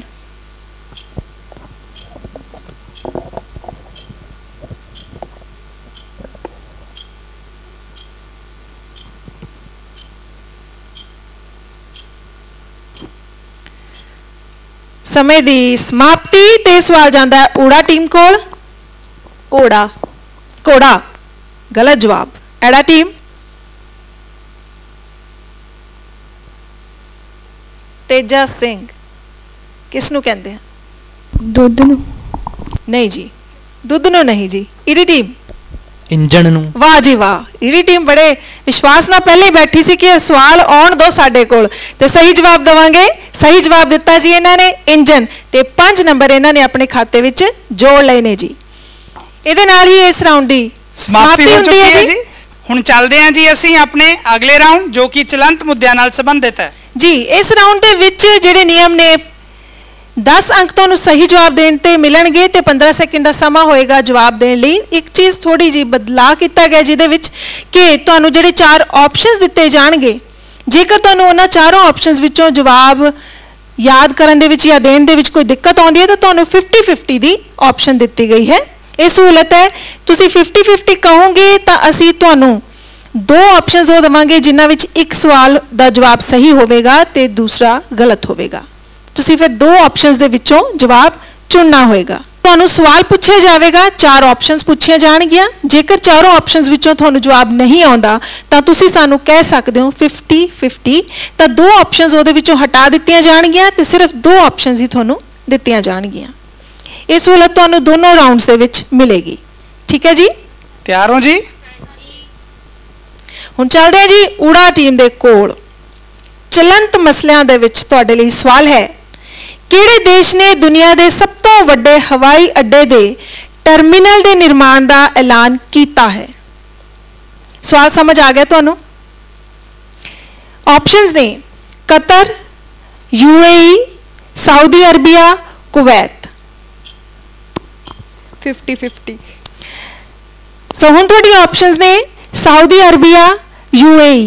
ਸਮੇਂ ਦੀ ਸਮਾਪਤੀ ਤੇ ਸਵਾਲ ਜਾਂਦਾ ਹੈ ਊੜਾ ਟੀਮ ਕੋਲ। ਘੋੜਾ। ਘੋੜਾ ਗਲਤ ਜਵਾਬ। ਐੜਾ ਟੀਮ। ਤੇਜਾ ਸਿੰਘ ਕਿਸ ਨੂੰ ਕਹਿੰਦੇ ਆ? ਦੁੱਧ ਨੂੰ। ਨਹੀਂ ਜੀ, ਦੁੱਧ ਨੂੰ ਨਹੀਂ ਜੀ। ED team. ਇੰਜਣ ਨੂੰ। ਵਾਹ ਜੀ ਵਾਹ, ਈਡੀ ਟੀਮ ਬੜੇ ਵਿਸ਼ਵਾਸ ਨਾਲ ਪਹਿਲੇ ਹੀ ਬੈਠੀ ਸੀ ਕਿ ਸਵਾਲ ਆਉਣ ਦੋ ਸਾਡੇ ਕੋਲ ਤੇ ਸਹੀ ਜਵਾਬ ਦਵਾਂਗੇ। ਸਹੀ ਜਵਾਬ ਦਿੱਤਾ ਜੀ ਇਹਨਾਂ ਨੇ, ਇੰਜਨ। ਤੇ ਪੰਜ ਨੰਬਰ ਇਹਨਾਂ ਨੇ ਆਪਣੇ ਖਾਤੇ ਵਿੱਚ ਜੋੜ ਲਏ ਨੇ ਜੀ। ਇਹਦੇ ਨਾਲ ਹੀ ਇਸ ਰਾਊਂਡ ਦੀ ਸਮਾਪਤੀ ਹੋ ਚੁੱਕੀ ਹੈ ਜੀ। ਹੁਣ ਚੱਲਦੇ ਹਾਂ ਜੀ ਅਸੀਂ ਆਪਣੇ ਅਗਲੇ ਰਾਊਂਡ, ਜੋ ਕਿ ਚਲੰਤ ਮੁੱਦਿਆਂ ਨਾਲ ਸੰਬੰਧਿਤ ਹੈ ਜੀ। ਇਸ ਰਾਊਂਡ ਦੇ ਵਿੱਚ ਜਿਹੜੇ ਨਿਯਮ ਨੇ, ਦਸ ਅੰਕ ਤੁਹਾਨੂੰ ਸਹੀ ਜਵਾਬ ਦੇਣ ਤੇ ਮਿਲਣਗੇ ਤੇ ਪੰਦਰਾਂ ਸੈਕਿੰਡ ਦਾ ਸਮਾਂ ਹੋਏਗਾ ਜਵਾਬ ਦੇਣ ਲਈ। ਇੱਕ ਚੀਜ਼ ਥੋੜੀ ਜਿਹੀ ਬਦਲਾਅ ਕੀਤਾ ਗਿਆ ਜਿਹਦੇ ਵਿੱਚ ਕਿ ਤੁਹਾਨੂੰ ਜਿਹੜੇ ਚਾਰ ਆਪਸ਼ਨਸ ਦਿੱਤੇ ਜਾਣਗੇ, ਜੇਕਰ ਤੁਹਾਨੂੰ ਉਹਨਾਂ ਚਾਰੋਂ ਆਪਸ਼ਨਸ ਵਿੱਚੋਂ ਜਵਾਬ याद करन दे विच या देण दे विच कोई दिक्कत आउंदी है तो तुहानूं फिफ्टी फिफ्टी दी ऑप्शन दित्ती गई है। ये सहूलत है, तुसीं फिफ्टी फिफ्टी कहोगे तो असीं तुहानूं दो ऑप्शनस हो देवांगे जिन्हां विच एक सवाल दा जवाब सही होवेगा ते दूसरा गलत होवेगा। तुसीं फिर दो ऑप्शनस दे विचों जवाब चुनना होएगा। तुहानूं सवाल पूछिया जाएगा, चार ऑप्शनस पूछिया जाणगियां। जेकर चारों ऑप्शनस विचों तुहानूं जवाब नहीं आउंदा तां तुसीं सानूं कह सकदे हो फिफ्टी फिफ्टी, तां दो ऑप्शनस उहदे विचों हटा दित्तियां जाणगियां ते सिर्फ दो ऑप्शनस ही तुहानूं दित्तियां जाणगियां। ये सहूलत तुहानूं दोनों राउंड्स दे विच मिलेगी। ठीक है जी, तैयार हो जी? हुण चलदे हां जी ऊड़ा टीम दे कोल। चलंत मसलिਆਂ ਦੇ ਵਿੱਚ ਤੁਹਾਡੇ ਲਈ सवाल है, ਕਿਹੜੇ देश ने दुनिया के सब तो ਵੱਡੇ हवाई अड्डे ਦੇ टर्मिनल के निर्माण का ऐलान किया है? सवाल समझ आ गया ਤੁਹਾਨੂੰ? ऑप्शंस ने Qatar, UAE, Saudi Arabia, Kuwait. Fifty fifty. So हुण ਤੁਹਾਡੀ ऑप्शंस ने Saudi Arabia, UAE.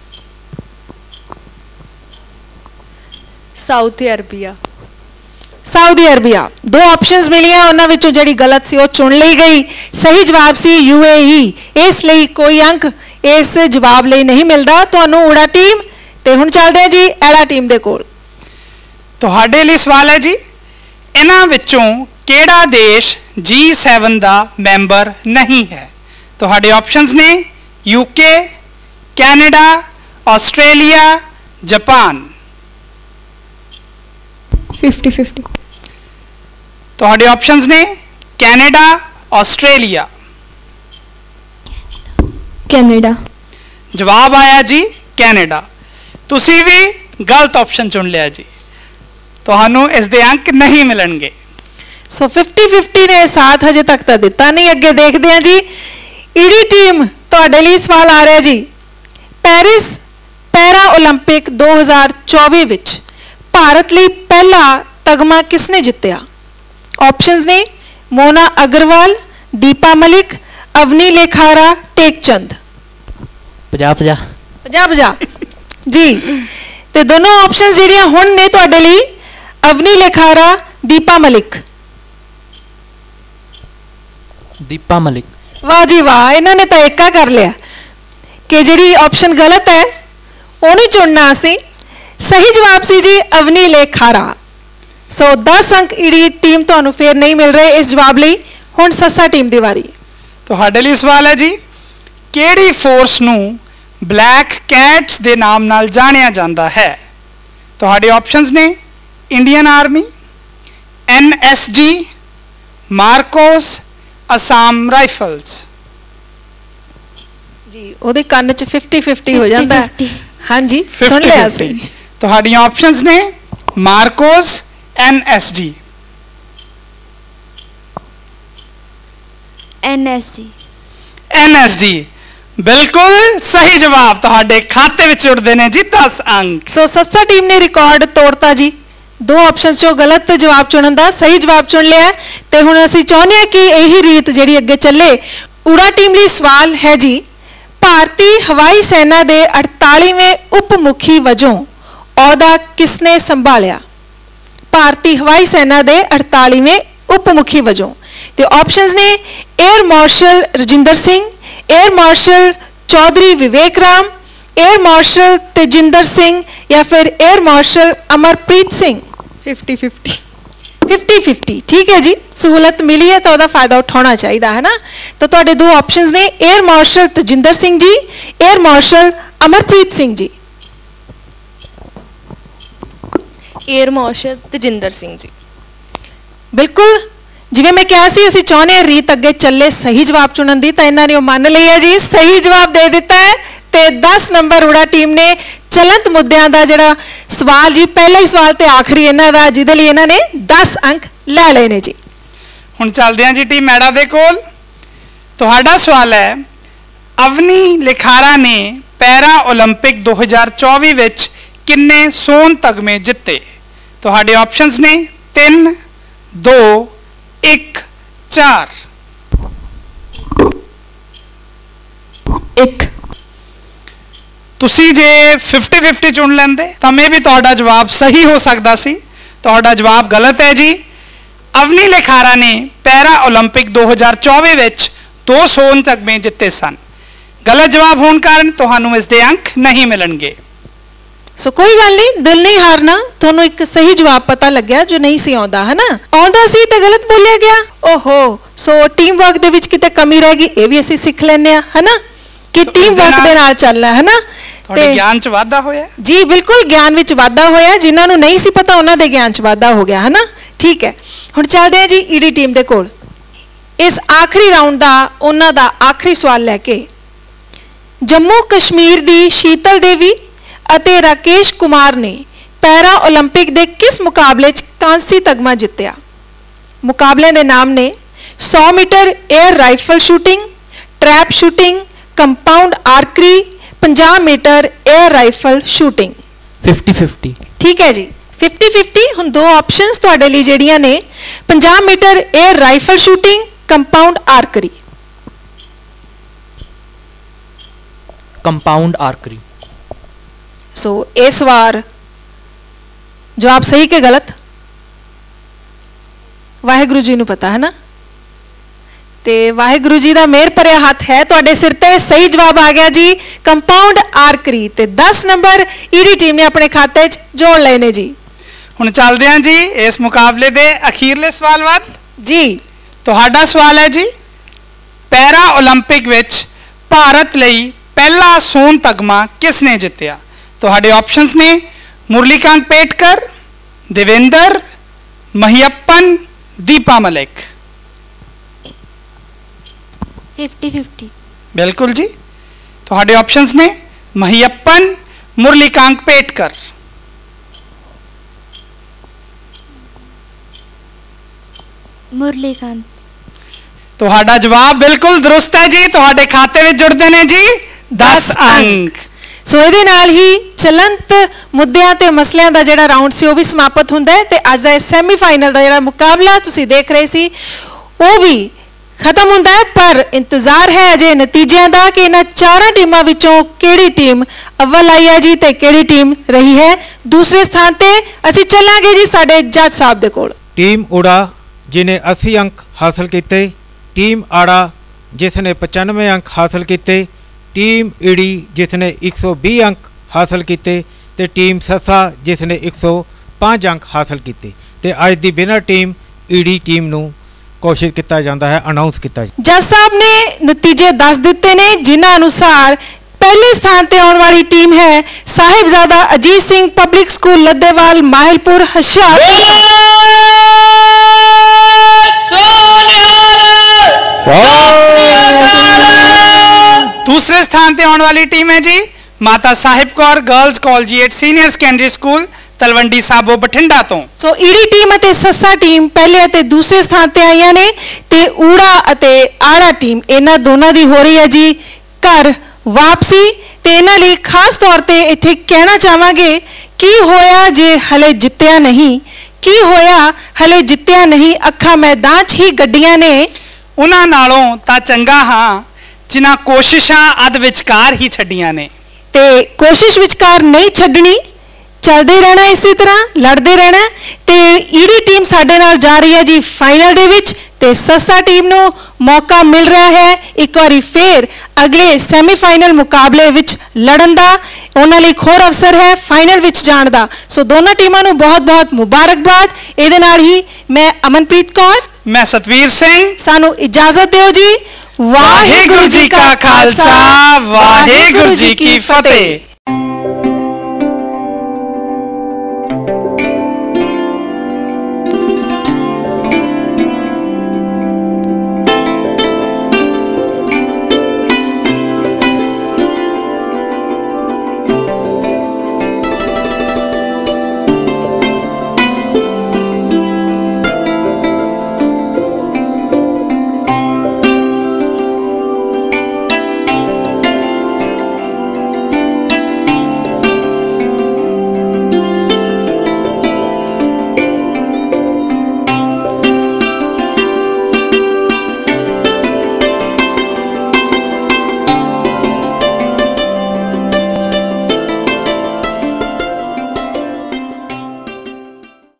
Saudi Arabia. Saudi Arabia. दो ऑप्शंस मिलियां, उन्हां विचों जिहड़ी गलत सी वो चुन ली गई। सही जवाब सी यूएई। इसलिए कोई अंक इस जवाब लई नहीं मिलता तुहानूं ऊड़ा टीम। ते हुण चलदे हां जी ऐड़ा टीम दे कोल। ਤੁਹਾਡੇ ਲਈ सवाल है जी, इन्हां विचों किहड़ा देश जी सैवन का मैंबर नहीं है? ਤੁਹਾਡੇ ऑप्शंस ने UK, Canada, Australia, Japan. Fifty fifty. ਤੁਹਾਡੇ ऑप्शंस ने कैनेडा, ऑस्ट्रेलिया। कैनेडा। जवाब आया जी कैनेडा। तुसी भी गलत ऑप्शन चुन लिया जी, ਤੁਹਾਨੂੰ इस दे अंक नहीं मिलणगे। सो फिफ्टी फिफ्टी ने साथ हजे तक तो दिता नहीं। अगे देखते हैं जी ईडी टीम ਤੁਹਾਡੇ ਲਈ सवाल आ रहा जी। पेरिस पैरा ओलंपिक दो हज़ार चौबीस विच भारत ਲਈ पहला तगमा किसने जितया? ऑप्शंस ने मोना अग्रवाल, दीपा मलिक, अवनी लेखारा, टेकचंद। पचास पचास पचास पचास जी। ते दोनों ऑप्शंस ਜਿਹੜੀਆਂ ਹੁਣ ਨੇ ਤੁਹਾਡੇ ਲਈ अवनी लेखारा, दीपा मलिक। दीपा मलिक। वाह जी वाह, इन्होंने तो एका कर लिया कि जी ऑप्शन गलत है वो नहीं चुनना सी। सही जवाब सी जी अवनी लेखारा। सो दस अंक ईडी टीम तो फिर नहीं मिल रहे इस जवाब ਲਈ। हुण सस्सा टीम दी वारी। ਤੁਹਾਡੇ ਲਈ सवाल है जी, ਕਿਹੜੀ फोर्स ਨੂੰ ब्लैक कैट्स ਦੇ ਨਾਮ ਨਾਲ ਜਾਣਿਆ ਜਾਂਦਾ है? ਤੁਹਾਡੇ ऑप्शंस ने Indian army, N S G, MARCOS, Assam rifles. जी ਉਹਦੇ ਕੰਨ ਚ फिफ्टी फिफ्टी हो जाता है। हाँ जी सुन लिया सी। ਤੁਹਾਡੀਆਂ ऑप्शंस ने MARCOS, N S G, N S G. N S G बिल्कुल सही जवाब। ਤੁਹਾਡੇ ਖਾਤੇ ਵਿੱਚ ਉੱਡਦੇ ਨੇ जी दस अंक। सो सस्सा टीम ने रिकॉर्ड तोड़ता जी। दो ऑप्शन चो गलत जवाब चुनन दा सही जवाब चुन लिया। ते हुण असीं चाहुंदे हां कि यही रीत जिहड़ी अगे चले। ऊड़ा टीम ਲਈ सवाल है जी, भारती हवाई सेना के अड़तालीवें उप मुखी वजों अहुदा किसने संभालिया? भारती हवाई सेना के अड़तालीवें उप मुखी वजों। तो ऑप्शंस ने air marshal Rajinder Singh, air marshal Chaudhary Vivek Ram, air marshal Tejinder Singh या फिर air marshal Amarpreet Singh. Fifty fifty. Fifty fifty ठीक है जी। सहूलत मिली है तो फायदा उठाना चाहिए है ना। तो तुहाडे दो ऑप्शंस ने air marshal Tejinder Singh ji, air marshal Amarpreet Singh ji. Air marshal Tejinder Singh ji. बिल्कुल जिवें मैं कहा सी असीं चाहुंदे हां रीत अगे चले सही जवाब चुनन दी, तो इन्हां ने मान लिया जी, सही जवाब दे दिता है। ते दस नंबर उड़ा टीम ने चलंत मुद्दों का जिहड़ा सवाल जी पहला ही सवाल ते आखिरी इन्हां दा जिहदे लई इन्हां ने दस अंक लै लए ने जी। हुण चलदे हां जी टीम मैड़ा दे कोल। तुहाडा सवाल है, अवनी लेखारा ने पैरा ओलंपिक दो हज़ार चौबीस विच किन्ने सोन तगमे जिते? तुहाडे ऑप्शंस ने तीन, दो, एक, चार। एक। ਤੁਸੀਂ ਜੇ ਫਿਫਟੀ ਫਿਫਟੀ ਚੁਣ ਲੈਂਦੇ ਤਾਂ ਮੇ ਵੀ ਤੁਹਾਡਾ ਜਵਾਬ ਸਹੀ ਹੋ ਸਕਦਾ ਸੀ। ਤੁਹਾਡਾ ਜਵਾਬ ਗਲਤ ਹੈ ਜੀ। ਅਵਨੀ ਲੇਖਾਰਾ ਨੇ ਪੈਰਾ ਓਲੰਪਿਕ ਦੋ ਹਜ਼ਾਰ ਚੌਵੀ ਵਿੱਚ ਦੋ ਸੋਨ ਤਗਮੇ ਜਿੱਤੇ ਸਨ। ਗਲਤ ਜਵਾਬ ਹੋਣ ਕਾਰਨ ਤੁਹਾਨੂੰ ਇਸ ਦੇ ਅੰਕ ਨਹੀਂ ਮਿਲਣਗੇ। ਸੋ ਕੋਈ ਗੱਲ ਨਹੀਂ, ਦਿਲ ਨਹੀਂ ਹਾਰਨਾ। ਤੁਹਾਨੂੰ ਇੱਕ ਸਹੀ ਜਵਾਬ ਪਤਾ ਲੱਗਿਆ ਜੋ ਨਹੀਂ ਸੀ ਆਉਂਦਾ, ਹੈ ਨਾ। ਆਉਂਦਾ ਸੀ ਤੇ ਗਲਤ ਬੋਲਿਆ ਗਿਆ। ਓਹੋ, ਸੋ ਟੀਮ ਵਰਕ ਦੇ ਵਿੱਚ ਕਿਤੇ ਕਮੀ ਰਹਿ ਗਈ, ਇਹ ਵੀ ਅਸੀਂ ਸਿੱਖ ਲੈਂਦੇ ਆ, ਹੈ ਨਾ, ਕਿ ਟੀਮ ਵਰਕ ਦੇ ਨਾਲ ਚੱਲਣਾ, ਹੈ ਨਾ। ਤੁਹਾਡੇ ਗਿਆਨ 'ਚ ਵਾਧਾ ਹੋਇਆ ਜੀ, ਬਿਲਕੁਲ ਗਿਆਨ ਵਿੱਚ ਵਾਧਾ ਹੋਇਆ। ਜਿਨ੍ਹਾਂ ਨੂੰ ਨਹੀਂ ਸੀ ਪਤਾ ਉਹਨਾਂ ਦੇ ਗਿਆਨ 'ਚ ਵਾਧਾ ਹੋ ਗਿਆ, ਹੈ ਨਾ। ਠੀਕ ਹੈ, ਹੁਣ ਚੱਲਦੇ ਆ ਜੀ ਈਡੀ ਟੀਮ ਦੇ ਕੋਲ। ਇਸ ਆਖਰੀ ਰਾਊਂਡ ਦਾ ਉਹਨਾਂ ਦਾ ਆਖਰੀ ਸਵਾਲ ਲੈ ਕੇ। ਜੰਮੂ ਕਸ਼ਮੀਰ ਦੀ ਸ਼ੀਤਲ ਦੇਵੀ ਅਤੇ ਰਾਕੇਸ਼ ਕੁਮਾਰ ਨੇ ਪੈਰਾ ਓਲੰਪਿਕ ਦੇ ਕਿਸ ਮੁਕਾਬਲੇ 'ਚ ਕਾਂਸੀ ਤਗਮਾ ਜਿੱਤਿਆ? ਮੁਕਾਬਲਿਆਂ ਦੇ ਨਾਮ ਨੇ ਸੌ metre air rifle shooting, trap shooting, compound archery, ਪੰਜਾਹ metre air rifle shooting. Fifty fifty. ਠੀਕ ਹੈ ਜੀ, ਫਿਫਟੀ ਫਿਫਟੀ। ਹੁਣ ਦੋ ਆਪਸ਼ਨਸ ਤੁਹਾਡੇ ਲਈ ਜਿਹੜੀਆਂ ਨੇ, ਪੰਜਾਹ metre air rifle shooting, compound archery. Compound archery. So ਇਸ ਵਾਰ ਜਵਾਬ ਸਹੀ ਕਿ ਗਲਤ ਵਾਹਿਗੁਰੂ ਜੀ ਨੂੰ ਪਤਾ, ਹੈ ਨਾ। ਤੇ ਵਾਹਿਗੁਰੂ ਜੀ ਦਾ ਮਿਹਰ ਭਰਿਆ ਹੱਥ ਹੈ ਤੁਹਾਡੇ ਸਿਰ ਤੇ। ਸਹੀ ਜਵਾਬ ਆ ਗਿਆ ਜੀ, ਕੰਪਾਊਂਡ ਆਰਕਰੀ। ਤੇ ਦਸ ਨੰਬਰ ਈਡੀ ਟੀਮ ਨੇ ਆਪਣੇ ਖਾਤੇ 'ਚ ਜੋੜ ਲਏ ਨੇ ਜੀ। ਹੁਣ ਚੱਲਦੇ ਹਾਂ ਜੀ ਇਸ ਮੁਕਾਬਲੇ ਦੇ ਅਖੀਰਲੇ ਸਵਾਲ ਵੱਲ ਜੀ। ਤੁਹਾਡਾ ਸਵਾਲ ਹੈ ਜੀ, ਪੈਰਾ ਓਲੰਪਿਕ ਵਿੱਚ ਭਾਰਤ ਲਈ ਪਹਿਲਾ ਸੋਨ ਤਗਮਾ ਕਿਸ ਨੇ ਜਿੱਤਿਆ? ਤੁਹਾਡੇ ਆਪਸ਼ਨਸ ਨੇ ਮੁਰਲੀਕਾਂਤ ਪੇਟਕਰ, ਦੇਵੇਂਦਰ, ਮਹੀਅੱਪਨ, ਦੀਪਾ ਮਲਿਕ। Fifty fifty. ਬਿਲਕੁਲ ਜੀ, ਤੁਹਾਡੇ ਆਪਸ਼ਨਸ ਨੇ ਮਹੀਅੱਪਨ, ਮੁਰਲੀਕਾਂਤ ਪੇਟਕਰ। ਮੁਰਲੀਕਾਂਤ। ਤੁਹਾਡਾ ਜਵਾਬ ਬਿਲਕੁਲ ਦਰੁਸਤ ਹੈ ਜੀ। ਤੁਹਾਡੇ ਖਾਤੇ ਵਿੱਚ ਜੁੜਦੇ ਨੇ ਜੀ ਦਸ ਅੰਕ। ਸੋ ਇਹਦੇ ਨਾਲ ਹੀ ਚਲੰਤ ਮੁੱਦਿਆਂ ਤੇ ਮਸਲਿਆਂ ਦਾ ਜਿਹੜਾ ਰਾਊਂਡ ਸੀ ਉਹ ਵੀ ਸਮਾਪਤ ਹੁੰਦਾ ਹੈ। ਤੇ ਅੱਜ ਦਾ ਇਹ ਸੈਮੀਫਾਈਨਲ ਦਾ ਜਿਹੜਾ ਮੁਕਾਬਲਾ ਤੁਸੀਂ ਦੇਖ ਰਹੇ ਸੀ ਉਹ ਵੀ ਖਤਮ ਹੁੰਦਾ ਹੈ। ਪਰ ਇੰਤਜ਼ਾਰ ਹੈ ਅਜੇ ਨਤੀਜਿਆਂ ਦਾ ਕਿ ਇਹਨਾਂ ਚਾਰਾਂ ਟੀਮਾਂ ਵਿੱਚੋਂ ਕਿਹੜੀ ਟੀਮ ਅਵਲ ਆਈ ਹੈ ਜੀ ਤੇ ਕਿਹੜੀ ਟੀਮ ਰਹੀ ਹੈ ਦੂਸਰੇ ਸਥਾਨ ਤੇ। ਅਸੀਂ ਚੱਲਾਂਗੇ ਜੀ ਸਾਡੇ ਜੱਜ ਸਾਹਿਬ ਦੇ ਕੋਲ। ਟੀਮ ਊੜਾ जिन्हें अस्सी अंक हासिल किए, टीम आड़ा जिसने पचानवे अंक हासिल किए, टीम ईड़ी जिसने एक सौ बीस अंक हासिल किए, ते टीम ससा जिसने एक सौ पाँच अंक हासिल किए। ते अज की विनर टीम ईड़ी टीम नूं घोषित किया जाता है, अनाउंस किया। जज साहब ने नतीजे दस दिते ने जिन्हां अनुसार पहले स्थान ते आने वाली टीम है साहिबजादा अजीत सिंह पब्लिक स्कूल लद्देवाल माहिलपुर हुशियारपुर। दूसरे स्थान पे आने वाली टीम है जी Mata Sahib Kaur girls collegiate senior secondary school Talwandi Sabo Bathinda तो। सो ईडी टीम अते सस्सा टीम पहले अते दूसरे स्थान ते आईयां ने ते ऊड़ा अते आड़ा टीम इन्हां दोनां दी हो रही है जी घर वापसी। ते इन्हां लई खास तौर ते इत्थे कहना चाहांगे की होया जे हले जित्तिया नहीं, की होया हले जित्तिया नहीं, अखां मैदान च ही गड्डियां ने। उन्हां नालों तां चंगा हां जिन्हां कोशिशां अध विचकार ही छड्डियां ने। ते कोशिश विचकार नहीं छड्डनी, चलते रहना इसी तरह, लड़ते रहना। ते ईडी टीम साडे नाल जा रही है जी फाइनल दे विच ते सस्सा टीम नूं मौका मिल रहा है एक बारी फिर अगले सैमीफाइनल मुकाबले विच लड़न दा। उन्हां लई होर अवसर है फाइनल विच जाण दा। सो दोनों टीमां नूं बहुत बहुत मुबारकबाद। इहदे नाल ही मैं अमनप्रीत कौर, मैं सतवीर सिंह, सानू इजाजत दिओ जी। वाहिगुरू जी का खालसा, वाहिगुरू जी की फतेह।